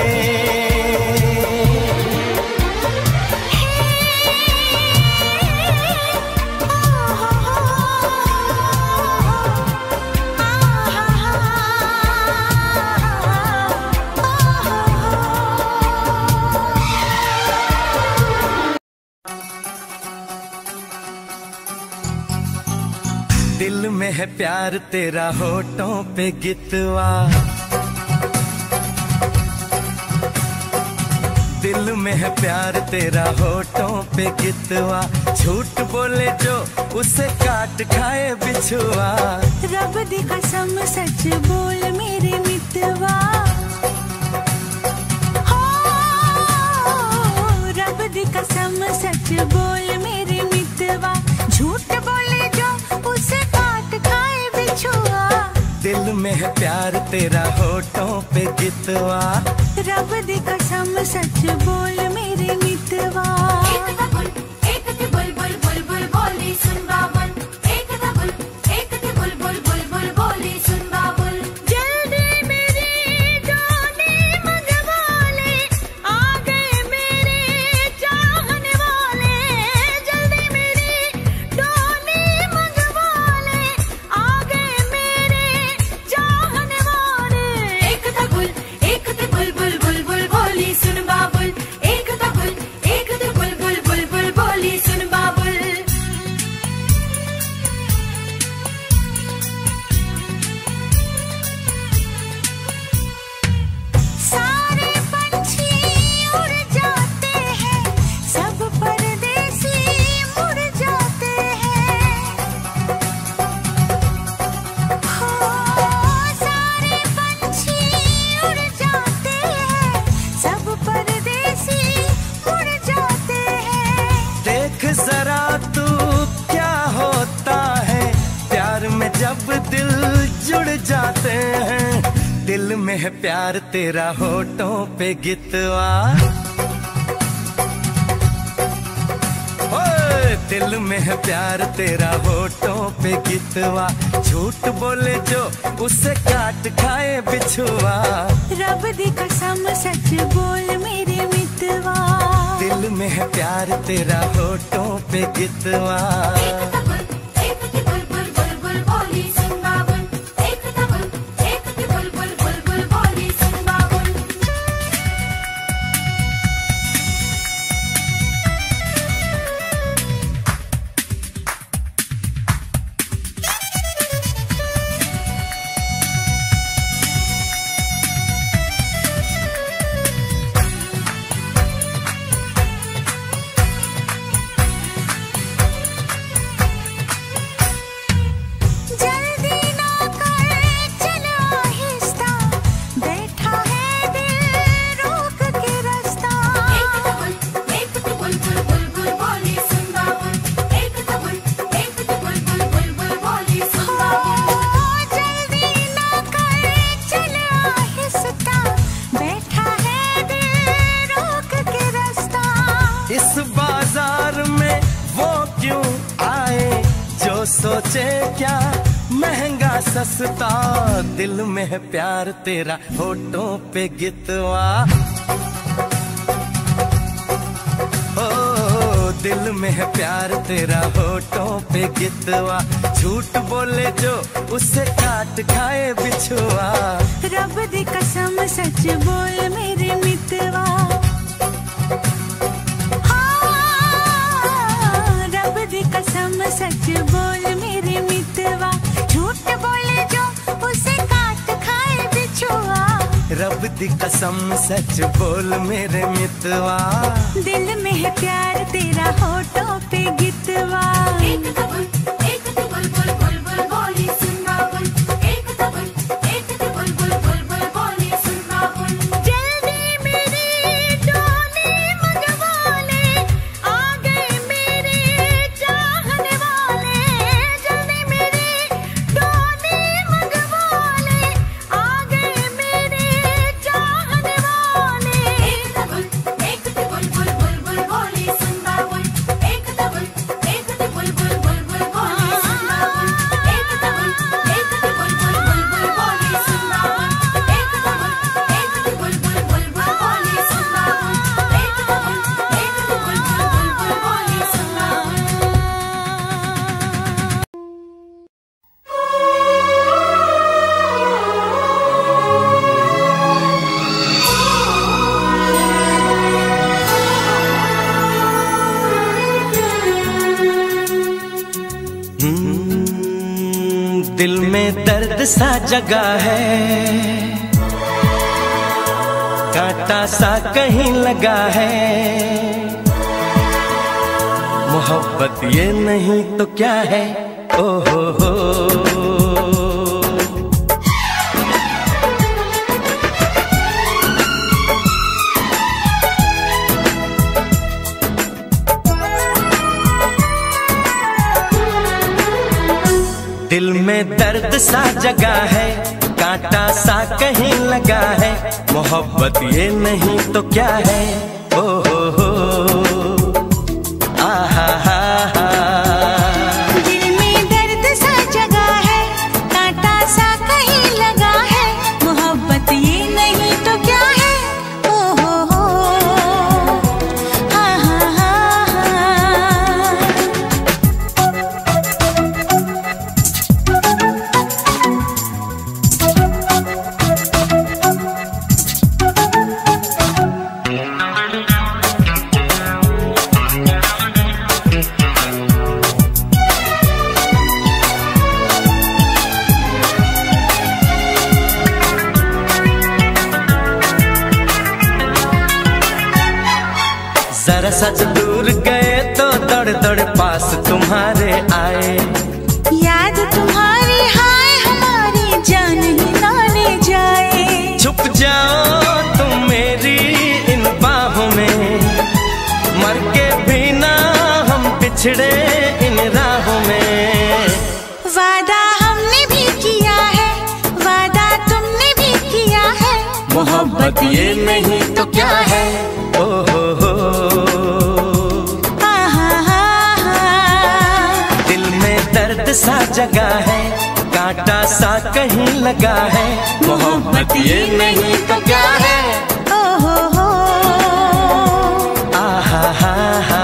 दिल में है प्यार तेरा होठों पे गितवा, दिल में है प्यार तेरा होठों पे गितवा, झूठ बोले जो उसे काट खाए बिछुआ। रब दी कसम सच बोल मेरे मितवा, हो रब दी कसम सच बोल मेरे मितवा, झूठ बोले जो उसे काट खाए बिछुआ। दिल में है प्यार तेरा होठों पे गितवा, रब दी कसम सच बोल मेरे मितवा। एक थी बुलबुल बुलबुल बोली सुन बाबुल, एक था बुल एक थी बुलबुल बुलबुल बोली सुन बाबुल। जल्दी मेरी डोली मंगवा ले, आ गए मेरे चाहने वाले। जल्दी मेरी डोली मंगवा ले, आ गए मेरे चाहने वाले। एक था बुल एक थी बुलबुल बुलबुल बोली सुन बाबुल, एक था बुल एक थी बुलबुल बुलबुल बोली सुन बाबुल। सारे पंछी उड़ जाते हैं, सब परदेसी मुड़ जाते हैं। हो सारे पंछी उड़ जाते हैं, सब परदेसी मुड़ जाते हैं। देख जरा तू क्या होता है प्यार में जब दिल जुड़ जाते हैं। दिल में है प्यार तेरा होठों पे गितवा, ओए दिल में है प्यार तेरा होठों पे गितवा, झूठ बोले जो उसे काट खाए बिछुआ। रब दी कसम सच बोल मेरे मितवा, दिल में है प्यार तेरा होठों पे गितवा। एक थी बुलबुल बुलबुल बोली सुन बाबुल, एक था बुल एक थी बुलबुल बुलबुल बोली सुन बाबुल। जल्दी ना कर चल आहिस्ता, बैठा है दिल रोक के रास्ता। एक थी बुलबुल बुलबुल बोली सुन बाबुल, एक था बुल एक थी बुलबुल बुलबुल बोली सुन बाबुल। जल्दी ना कर चल आहिस्ता, बैठा है दिल रोक के रास्ता। इस बाजार में वो क्यों आए जो सोचे क्या महंगा सस्ता। दिल में है प्यार तेरा होठों पे गितवा, ओ दिल में है प्यार तेरा होठों पे गितवा, झूठ बोले जो उसे काट खाए बिछुआ। रब दी कसम सच बोल मेरे मितवा, रब दी कसम सच बोल मेरे मितवा, झूठ बोले जो उसे काट खाए बिछुआ। रब दी कसम सच बोल मेरे मितवा, दिल में है प्यार तेरा होठों पे गितवा। एक था बुल एक थी बुलबुल बुलबुल बोली सुन बाबुल, एक था बुल एक थी बुलबुल बुलबुल बोली सुन बाबुल। जल्दी मेरी डोली मंगवा ले, आ गए मेरे चाहने वाले। जल्दी मेरी डोली मंगवा ले, आ गए मेरे चाहने वाले। एक था बुल एक थी बुलबुल बुलबुल बोली सुन बाबुल, एक था बुल एक थी बुलबुल बुलबुल बोली सुन बाबुल, एक था बुल एक थी बुलबुल बुलबुल बोली सुन बाबुल, एक था बुल एक थी बुलबुल बुलबुल बोली सुन बाबुल, एक था बुल एक थी बुलबुल बुलबुल बोली सुन बाबुल। दिल में दर्द सा जगा है, कांटा सा कहीं लगा है। मोहब्बत ये नहीं तो क्या है? ओ हो। दिल में दर्द सा जगा है, कांटा सा कहीं लगा है। मोहब्बत ये नहीं तो क्या है? ओ हो आहा हा हा। दिल में दर्द सा जगा है, कांटा सा कहीं लगा है। मोहब्बत ये नहीं तो क्या है? ओ हो आहा हा हा। जरा सच दूर गए तो दौड़ दौड़ पास तुम्हारे आए। याद तुम्हारी हाय हमारी जान ही ना ले जाए। छुप जाओ तुम मेरी इन बाहों में, मर के भी ना हम पिछड़े इन राहों में। वादा हमने भी किया है, वादा तुमने भी किया है। मोहब्बत ये नहीं तो क्या है? ओ हो आहा हा हा। दिल में दर्द सा जगा है, कांटा सा कहीं लगा है। मोहब्बत ये नहीं तो क्या है? ओ हो आहा हा हा।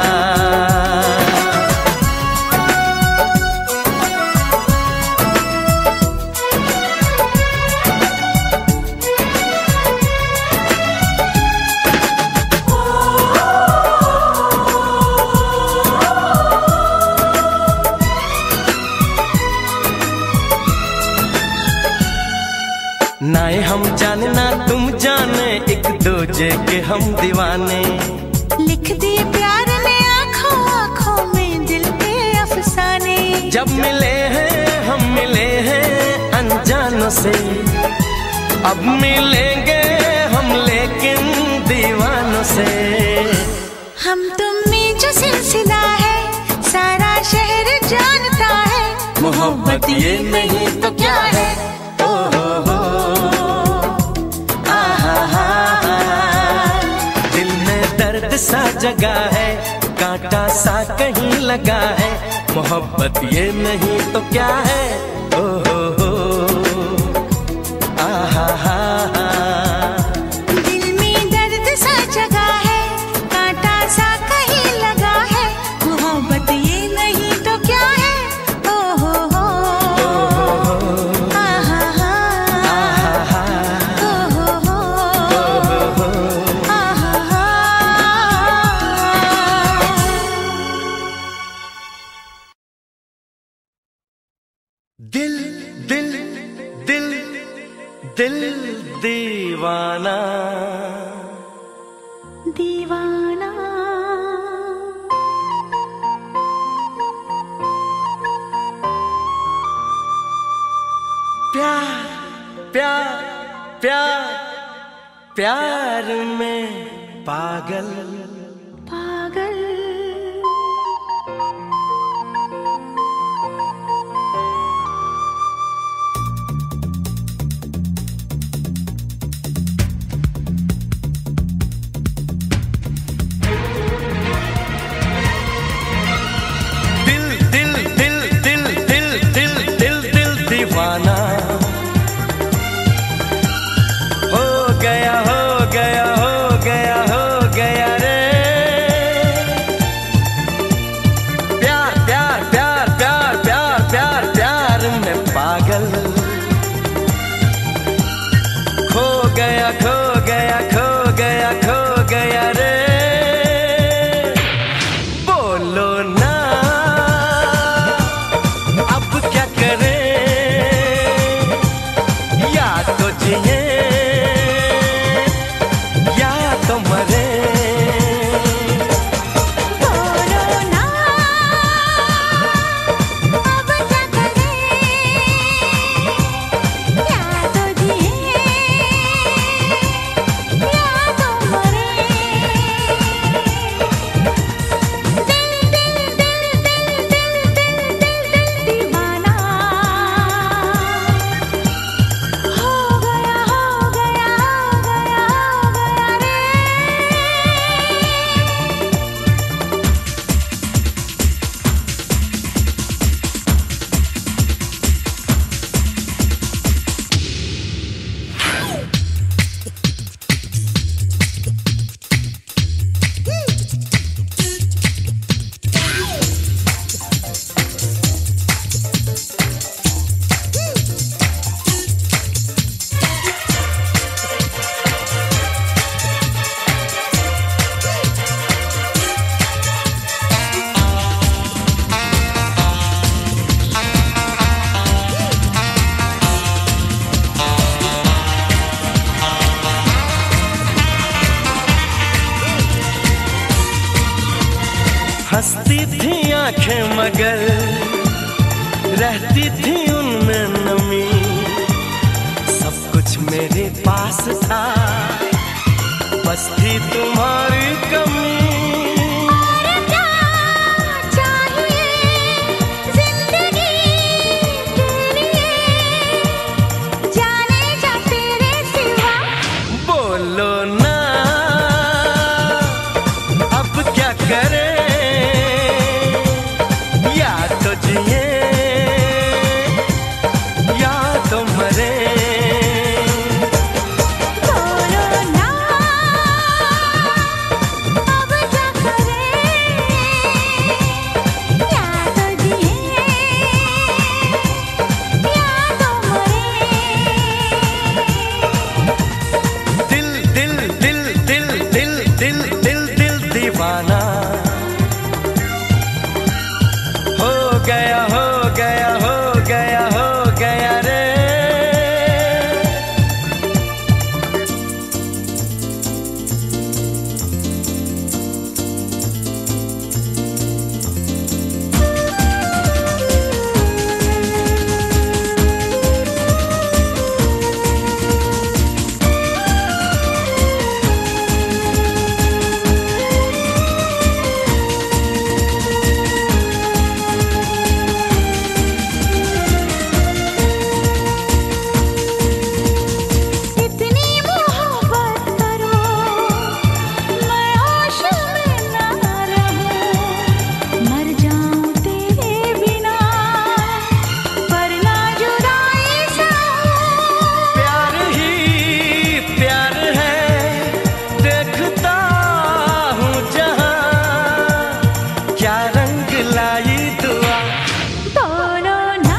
नाए हम जाने ना तुम जाने, एक दूजे के हम दीवाने। लिख दिए प्यार ने आँखों आँखों में दिल के अफसाने। जब मिले हैं हम मिले हैं अनजानों से, अब मिलेंगे हम लेकिन दीवानों से। हम तुम में जो सिलसिला है सारा शहर जानता है। मोहब्बत ये नहीं तो क्या है? ओ हो आहा हा हा। दिल में दर्द सा जगा है, कांटा सा कहीं लगा है। मोहब्बत ये नहीं तो क्या है? ओ हो आहा हा हा। दिल में दर्द सा जगा है, कांटा सा कहीं लगा है। मोहब्बत ये नहीं तो क्या है? ओ हो आहा हा आहा हा। ओ हो आहा हा। दिल दिल दिल दिल दीवाना दीवाना प्यार प्यार प्यार प्यार में पागल पागल। दिल दिल दिल दिल दिल दिल दिल दिल दीवाना हो गया हो गया हो गया हो गया रे। हंसती थी आंखें मगर रहती थी उनमें नमी। सब कुछ मेरे पास था, बस थी तुम्हारी कमी। और क्या चाहिए जिंदगी के लिए, जाने जा तेरे सिवा। बोलो ना अब क्या करें, या तो जिए या तो मरे। बोलो ना अब क्या करें, या तो जिए या तो मरे। दिल दिल दिल दिल दिल दिल दिल दिल दीवाना हो गया हो गया हो गया हो गया रे। इतनी मोहब्बत करो मैं होश में ना रहूं, मर जाऊं तेरे बिना पर ना जुदाई सहूं। प्यार ही प्यार है, देखता हूँ जहाँ क्या रंग लाई दुआ। बोलो ना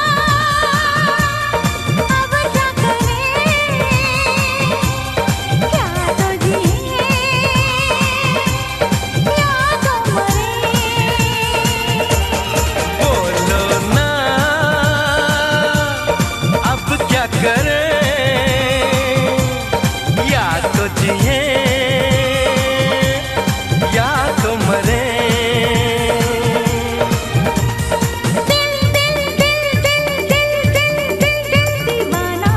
अब क्या करें, या तो जिए या तो मरे। बोलो ना अब क्या करें, या तो जिए या तो मरे। दिल दिल दिल दिल दिल दिल दिल दिल दीवाना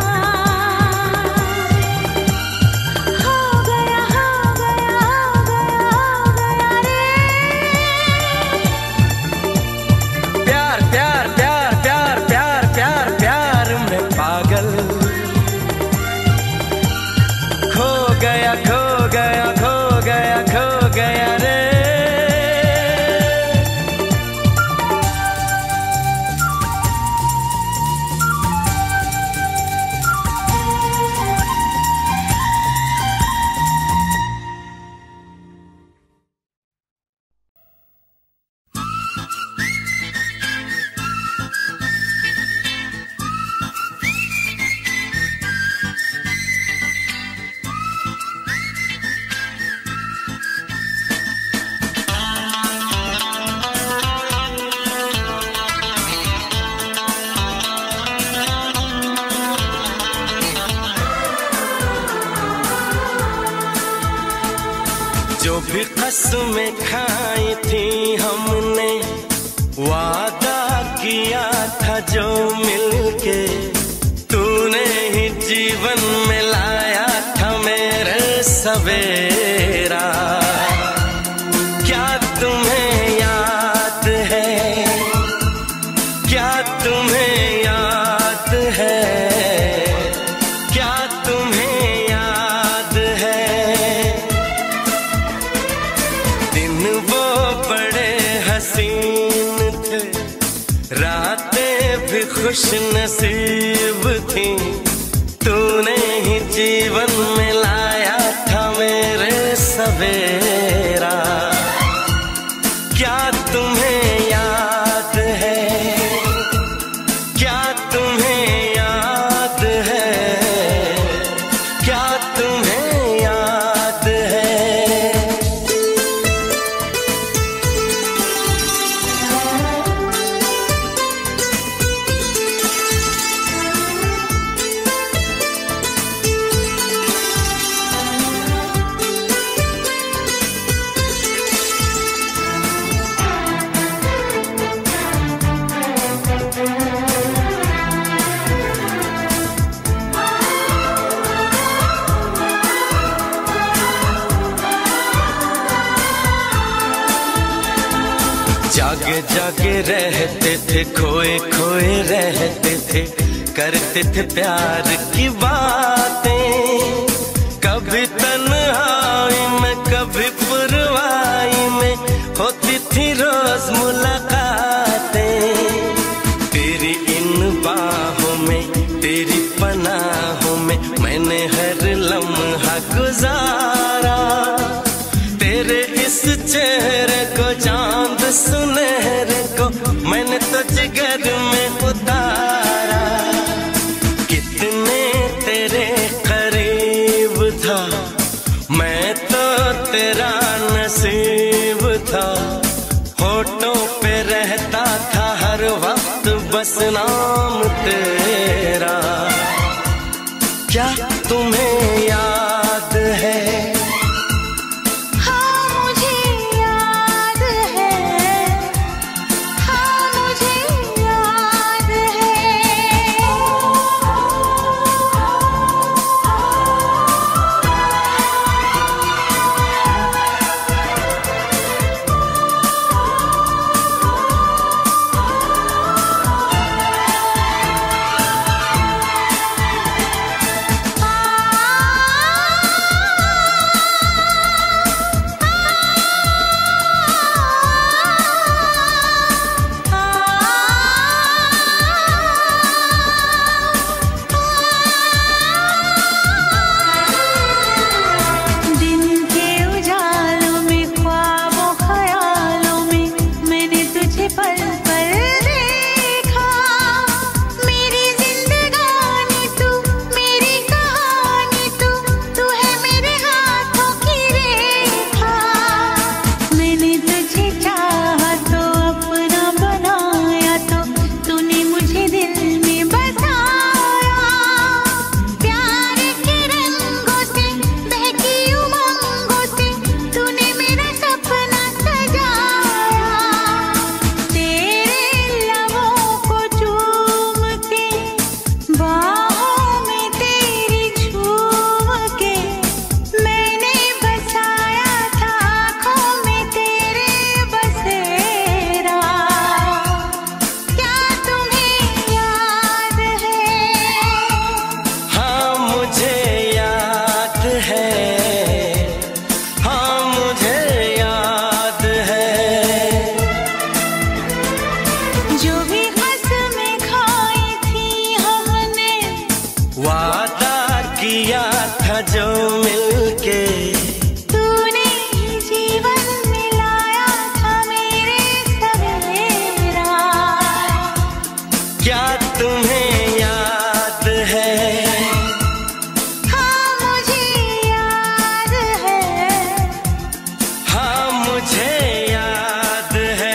हो गया हो गया हो गया रे। प्यार प्यार प्यार प्यार प्यार प्यार प्यार में पागल खो गया खो गया खो गया खो गया रे। जो भी कसमें खाई थी हमने, वादा किया था जो मिलके, तूने ही जीवन में लाया था मेरे सवेरा। क्या तुम्हें याद है, क्या तुम्हें याद है, क्या तुम्हें याद है, दिन वो बड़े हसीन थे, रातें भी खुश नसीब थी, तूने ही जीवन में लाया था मेरे सवेरा। क्या तुम्हें याद है, क्या तुम्हें याद है, क्या तुम्हें याद है। जागे जागे रहते थे, खोए खोए रहते थे, करते थे प्यार की बातें। कभी तन्हाई में कभी पुरवाई में होती थी रोज मुलाकातें। तेरी इन बाहों में तेरी पनाहों में मैंने हर लम्हा गुजारा। तेरे इस चेहरे को चांद सुनहरे को मैंने तो जिगर में उतारा। कितने तेरे करीब था मैं तो तेरा नसीब था। होठों पे रहता था हर वक्त बस नाम तेरा। क्या तुम्हें याद है? जो मिलके तूने ही जीवन मिलाया था मेरे सवेरा। क्या तुम्हें याद है? हाँ मुझे याद है। हाँ मुझे याद है।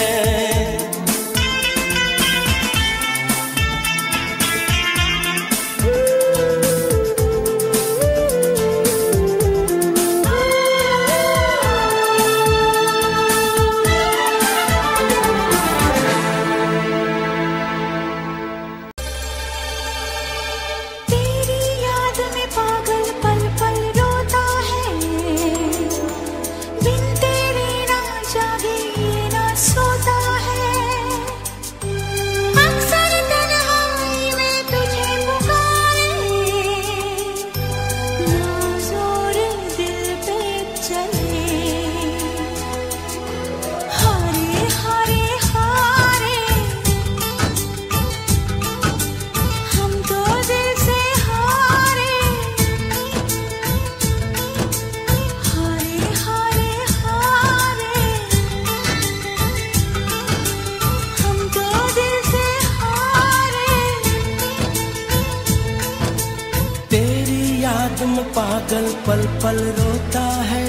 पागल पल पल रोता है,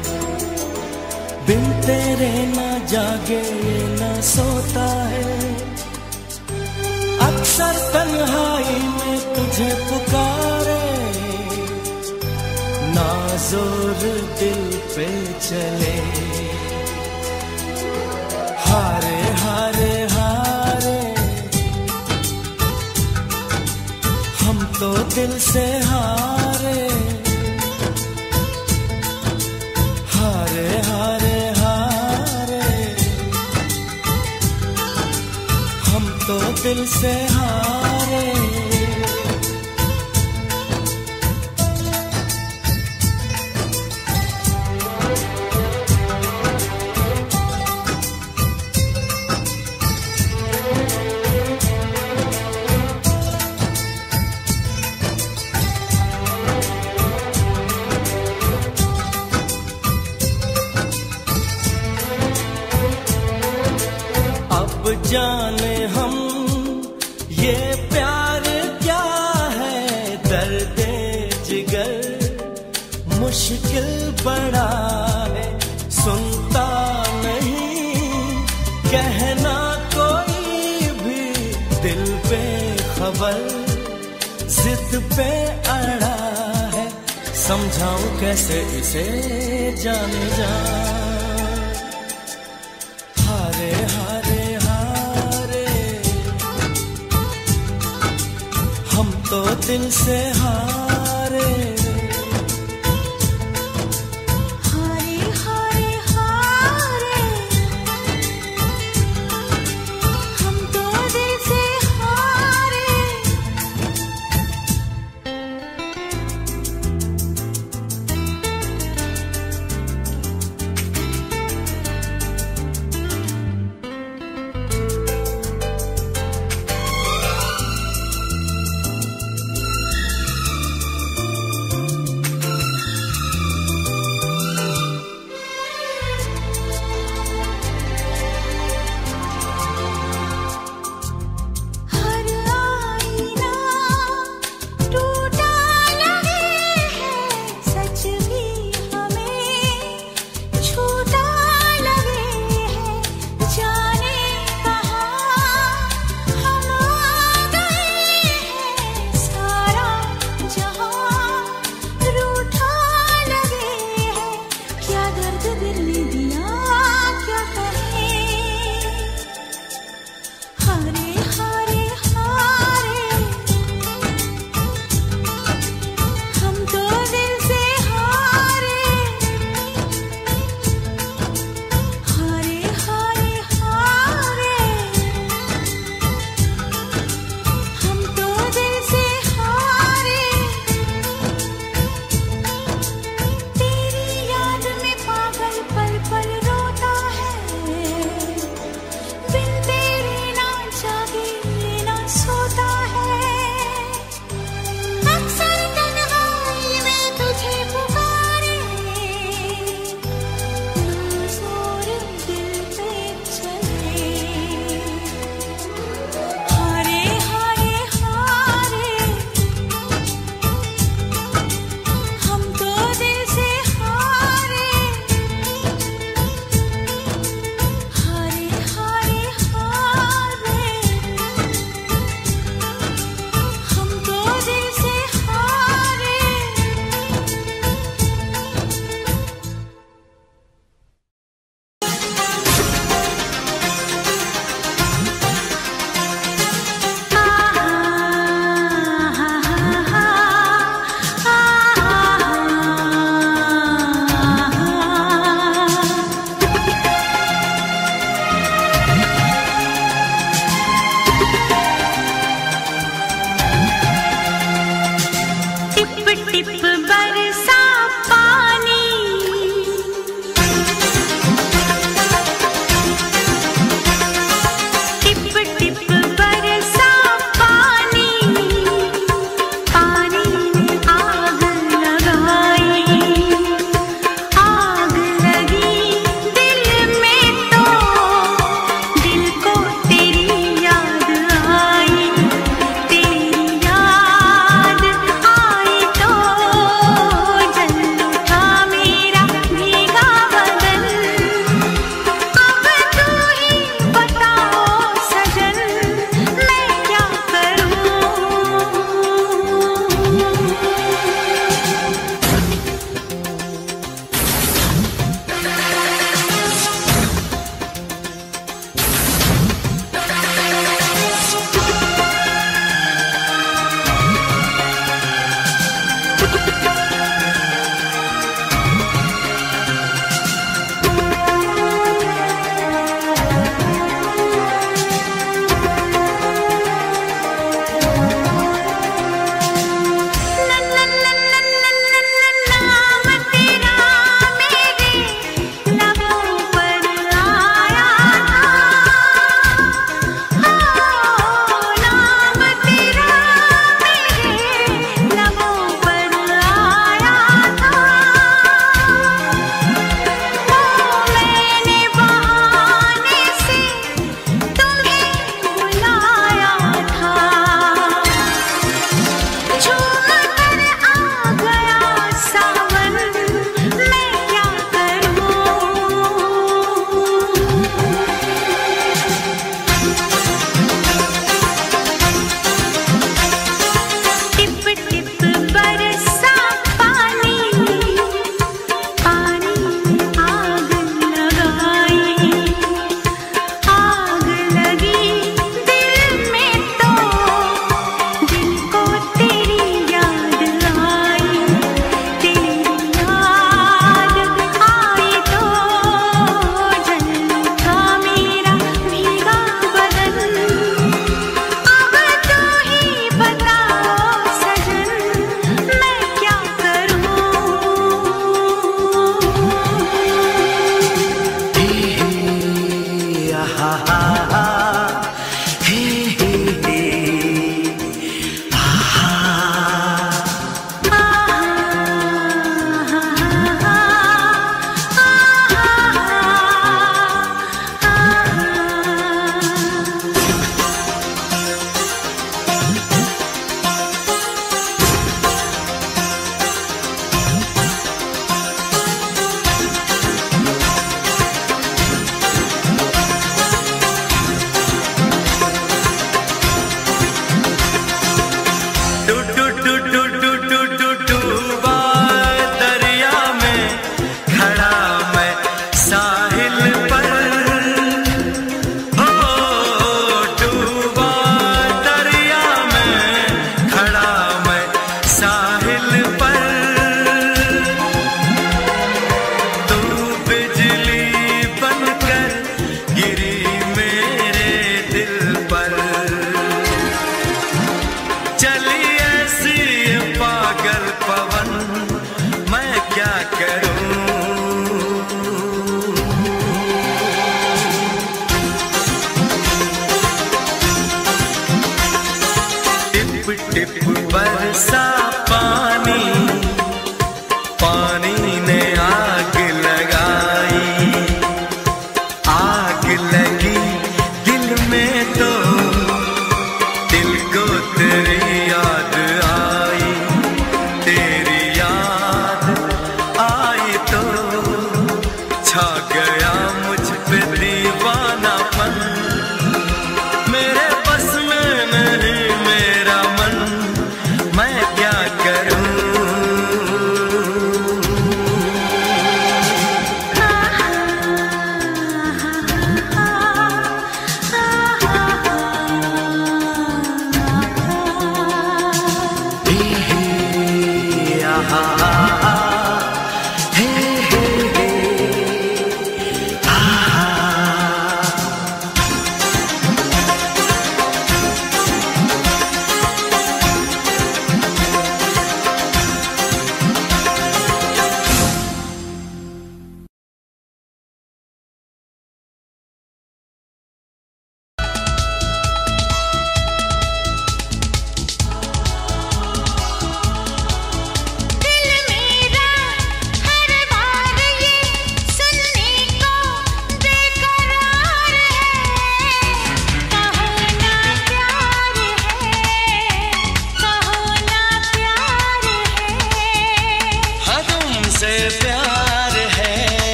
बिन तेरे ना जागे ना सोता है। अक्सर तन्हाई में तुझे पुकारे, ना जोर दिल पे चले। हारे हारे हारे हम तो दिल से हारे। हारे हारे हारे दिल से हारे। जाने हम ये प्यार क्या है, दर्द जिगर मुश्किल बड़ा है, सुनता नहीं कहना कोई भी, दिल पे खबर जिद पे अड़ा है, समझाऊं कैसे इसे जाने जा। हारे हारे हम तो दिल से हारे। हारे हारे हारे हम तो दिल से हारे।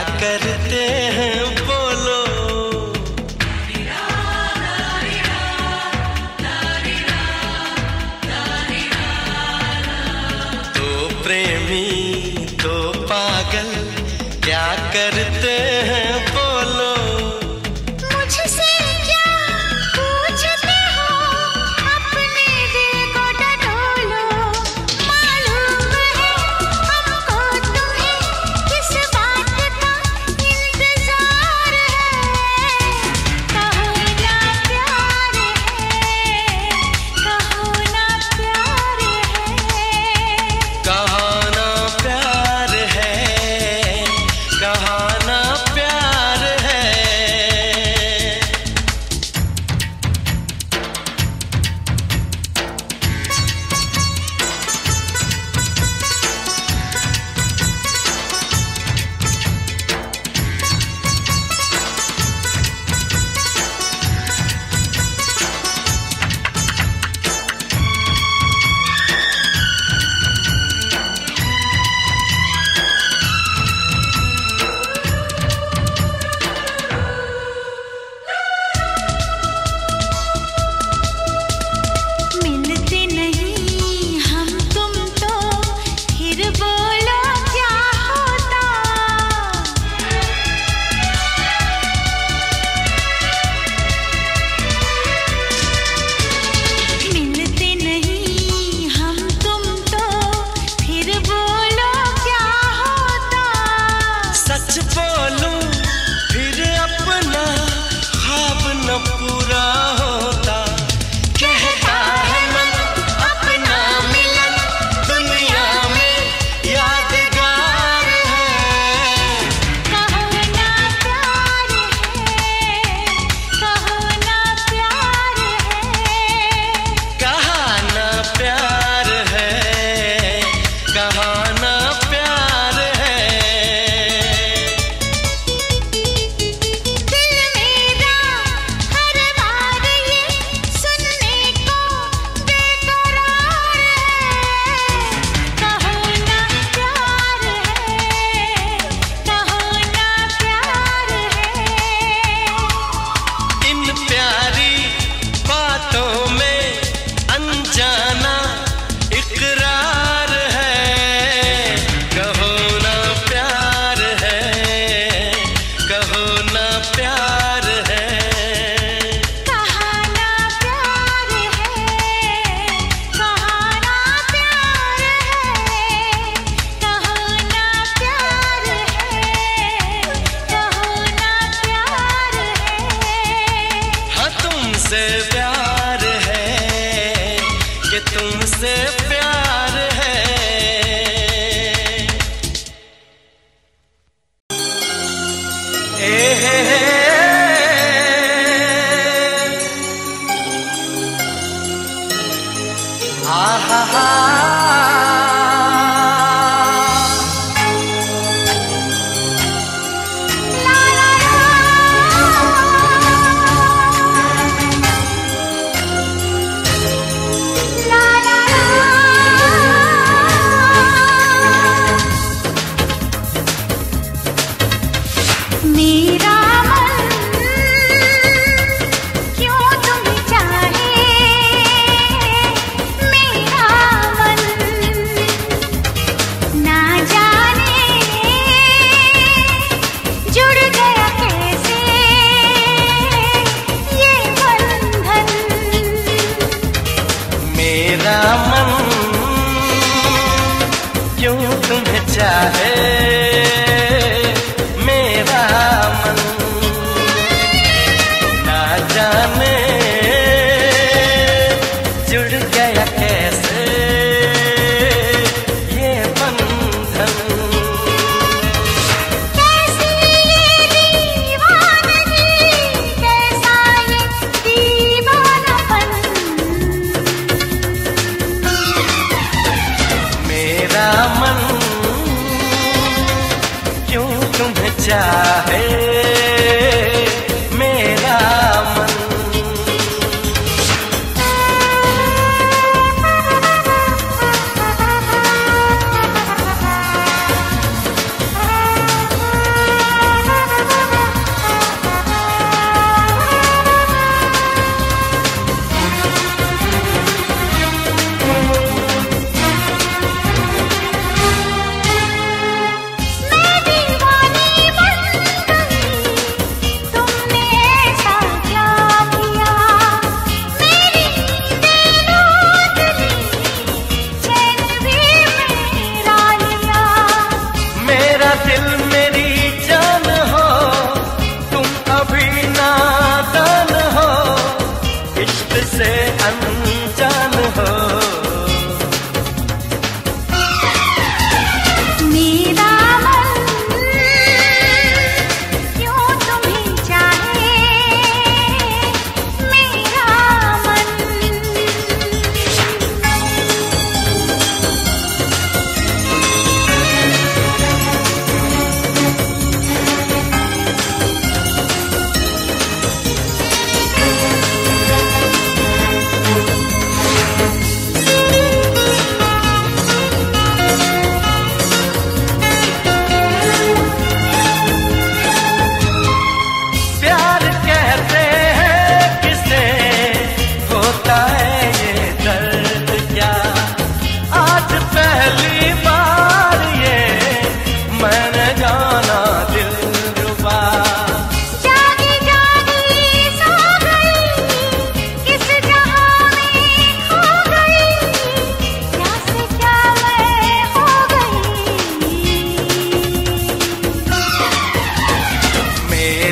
करते हैं बोलो। तो प्रेमी तो पागल क्या करते हैं बोलो। मुझसे क्या पूछते हो, अपने दिल को टटोलो। मालूम है हमको तुम्हें किस बात का इंतजार है। कहो ना प्यार है, कहो ना प्यार है। कहा ना प्यार है, कहा ना प्यार है। मिलते नहीं हम तुम तो फिर बोलो क्या होता। मिलते नहीं हम तुम तो फिर बोलो क्या होता। सच बोलूं फिर अपना ख्वाब न पूरा होता। कहता है मन अपना मिलन दुनिया में यादगार है। कहो ना प्यार है, कहो ना प्यार है। कहा ना प्यार है, कहा ना प्यार है। दिल मेरा हर बार ये सुनने को बेकरार है। कहो ना प्यार है, कहो ना प्यार है। इन प्यारी बातों में अनजाना इकरार है। कहो ना प्यार है, कहो ना प्यार है। कहा ना प्यार है, कहा ना प्यार है। कहो ना प्यार है, कहो ना प्यार है। हाँ तुमसे प्यार है कि तुमसे प्यार है। ए हे आ हा हा। ला ला ला ला मेरा मन क्यों तुम्हें चाहे। मेरा मन ना जाने जुड़ गया कैसे ये बंधन। मेरा मन क्यों तुम्हें चाहे। मेरा मन ना जाने जुड़ गया कैसे ये बंधन। कैसी ये दीवानगी, कैसा ये दीवानापन। मेरा मन क्यों तुम्हें चाहे। मेरा मन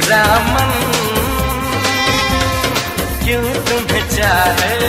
मेरा मन क्यों तुम्हें चाहे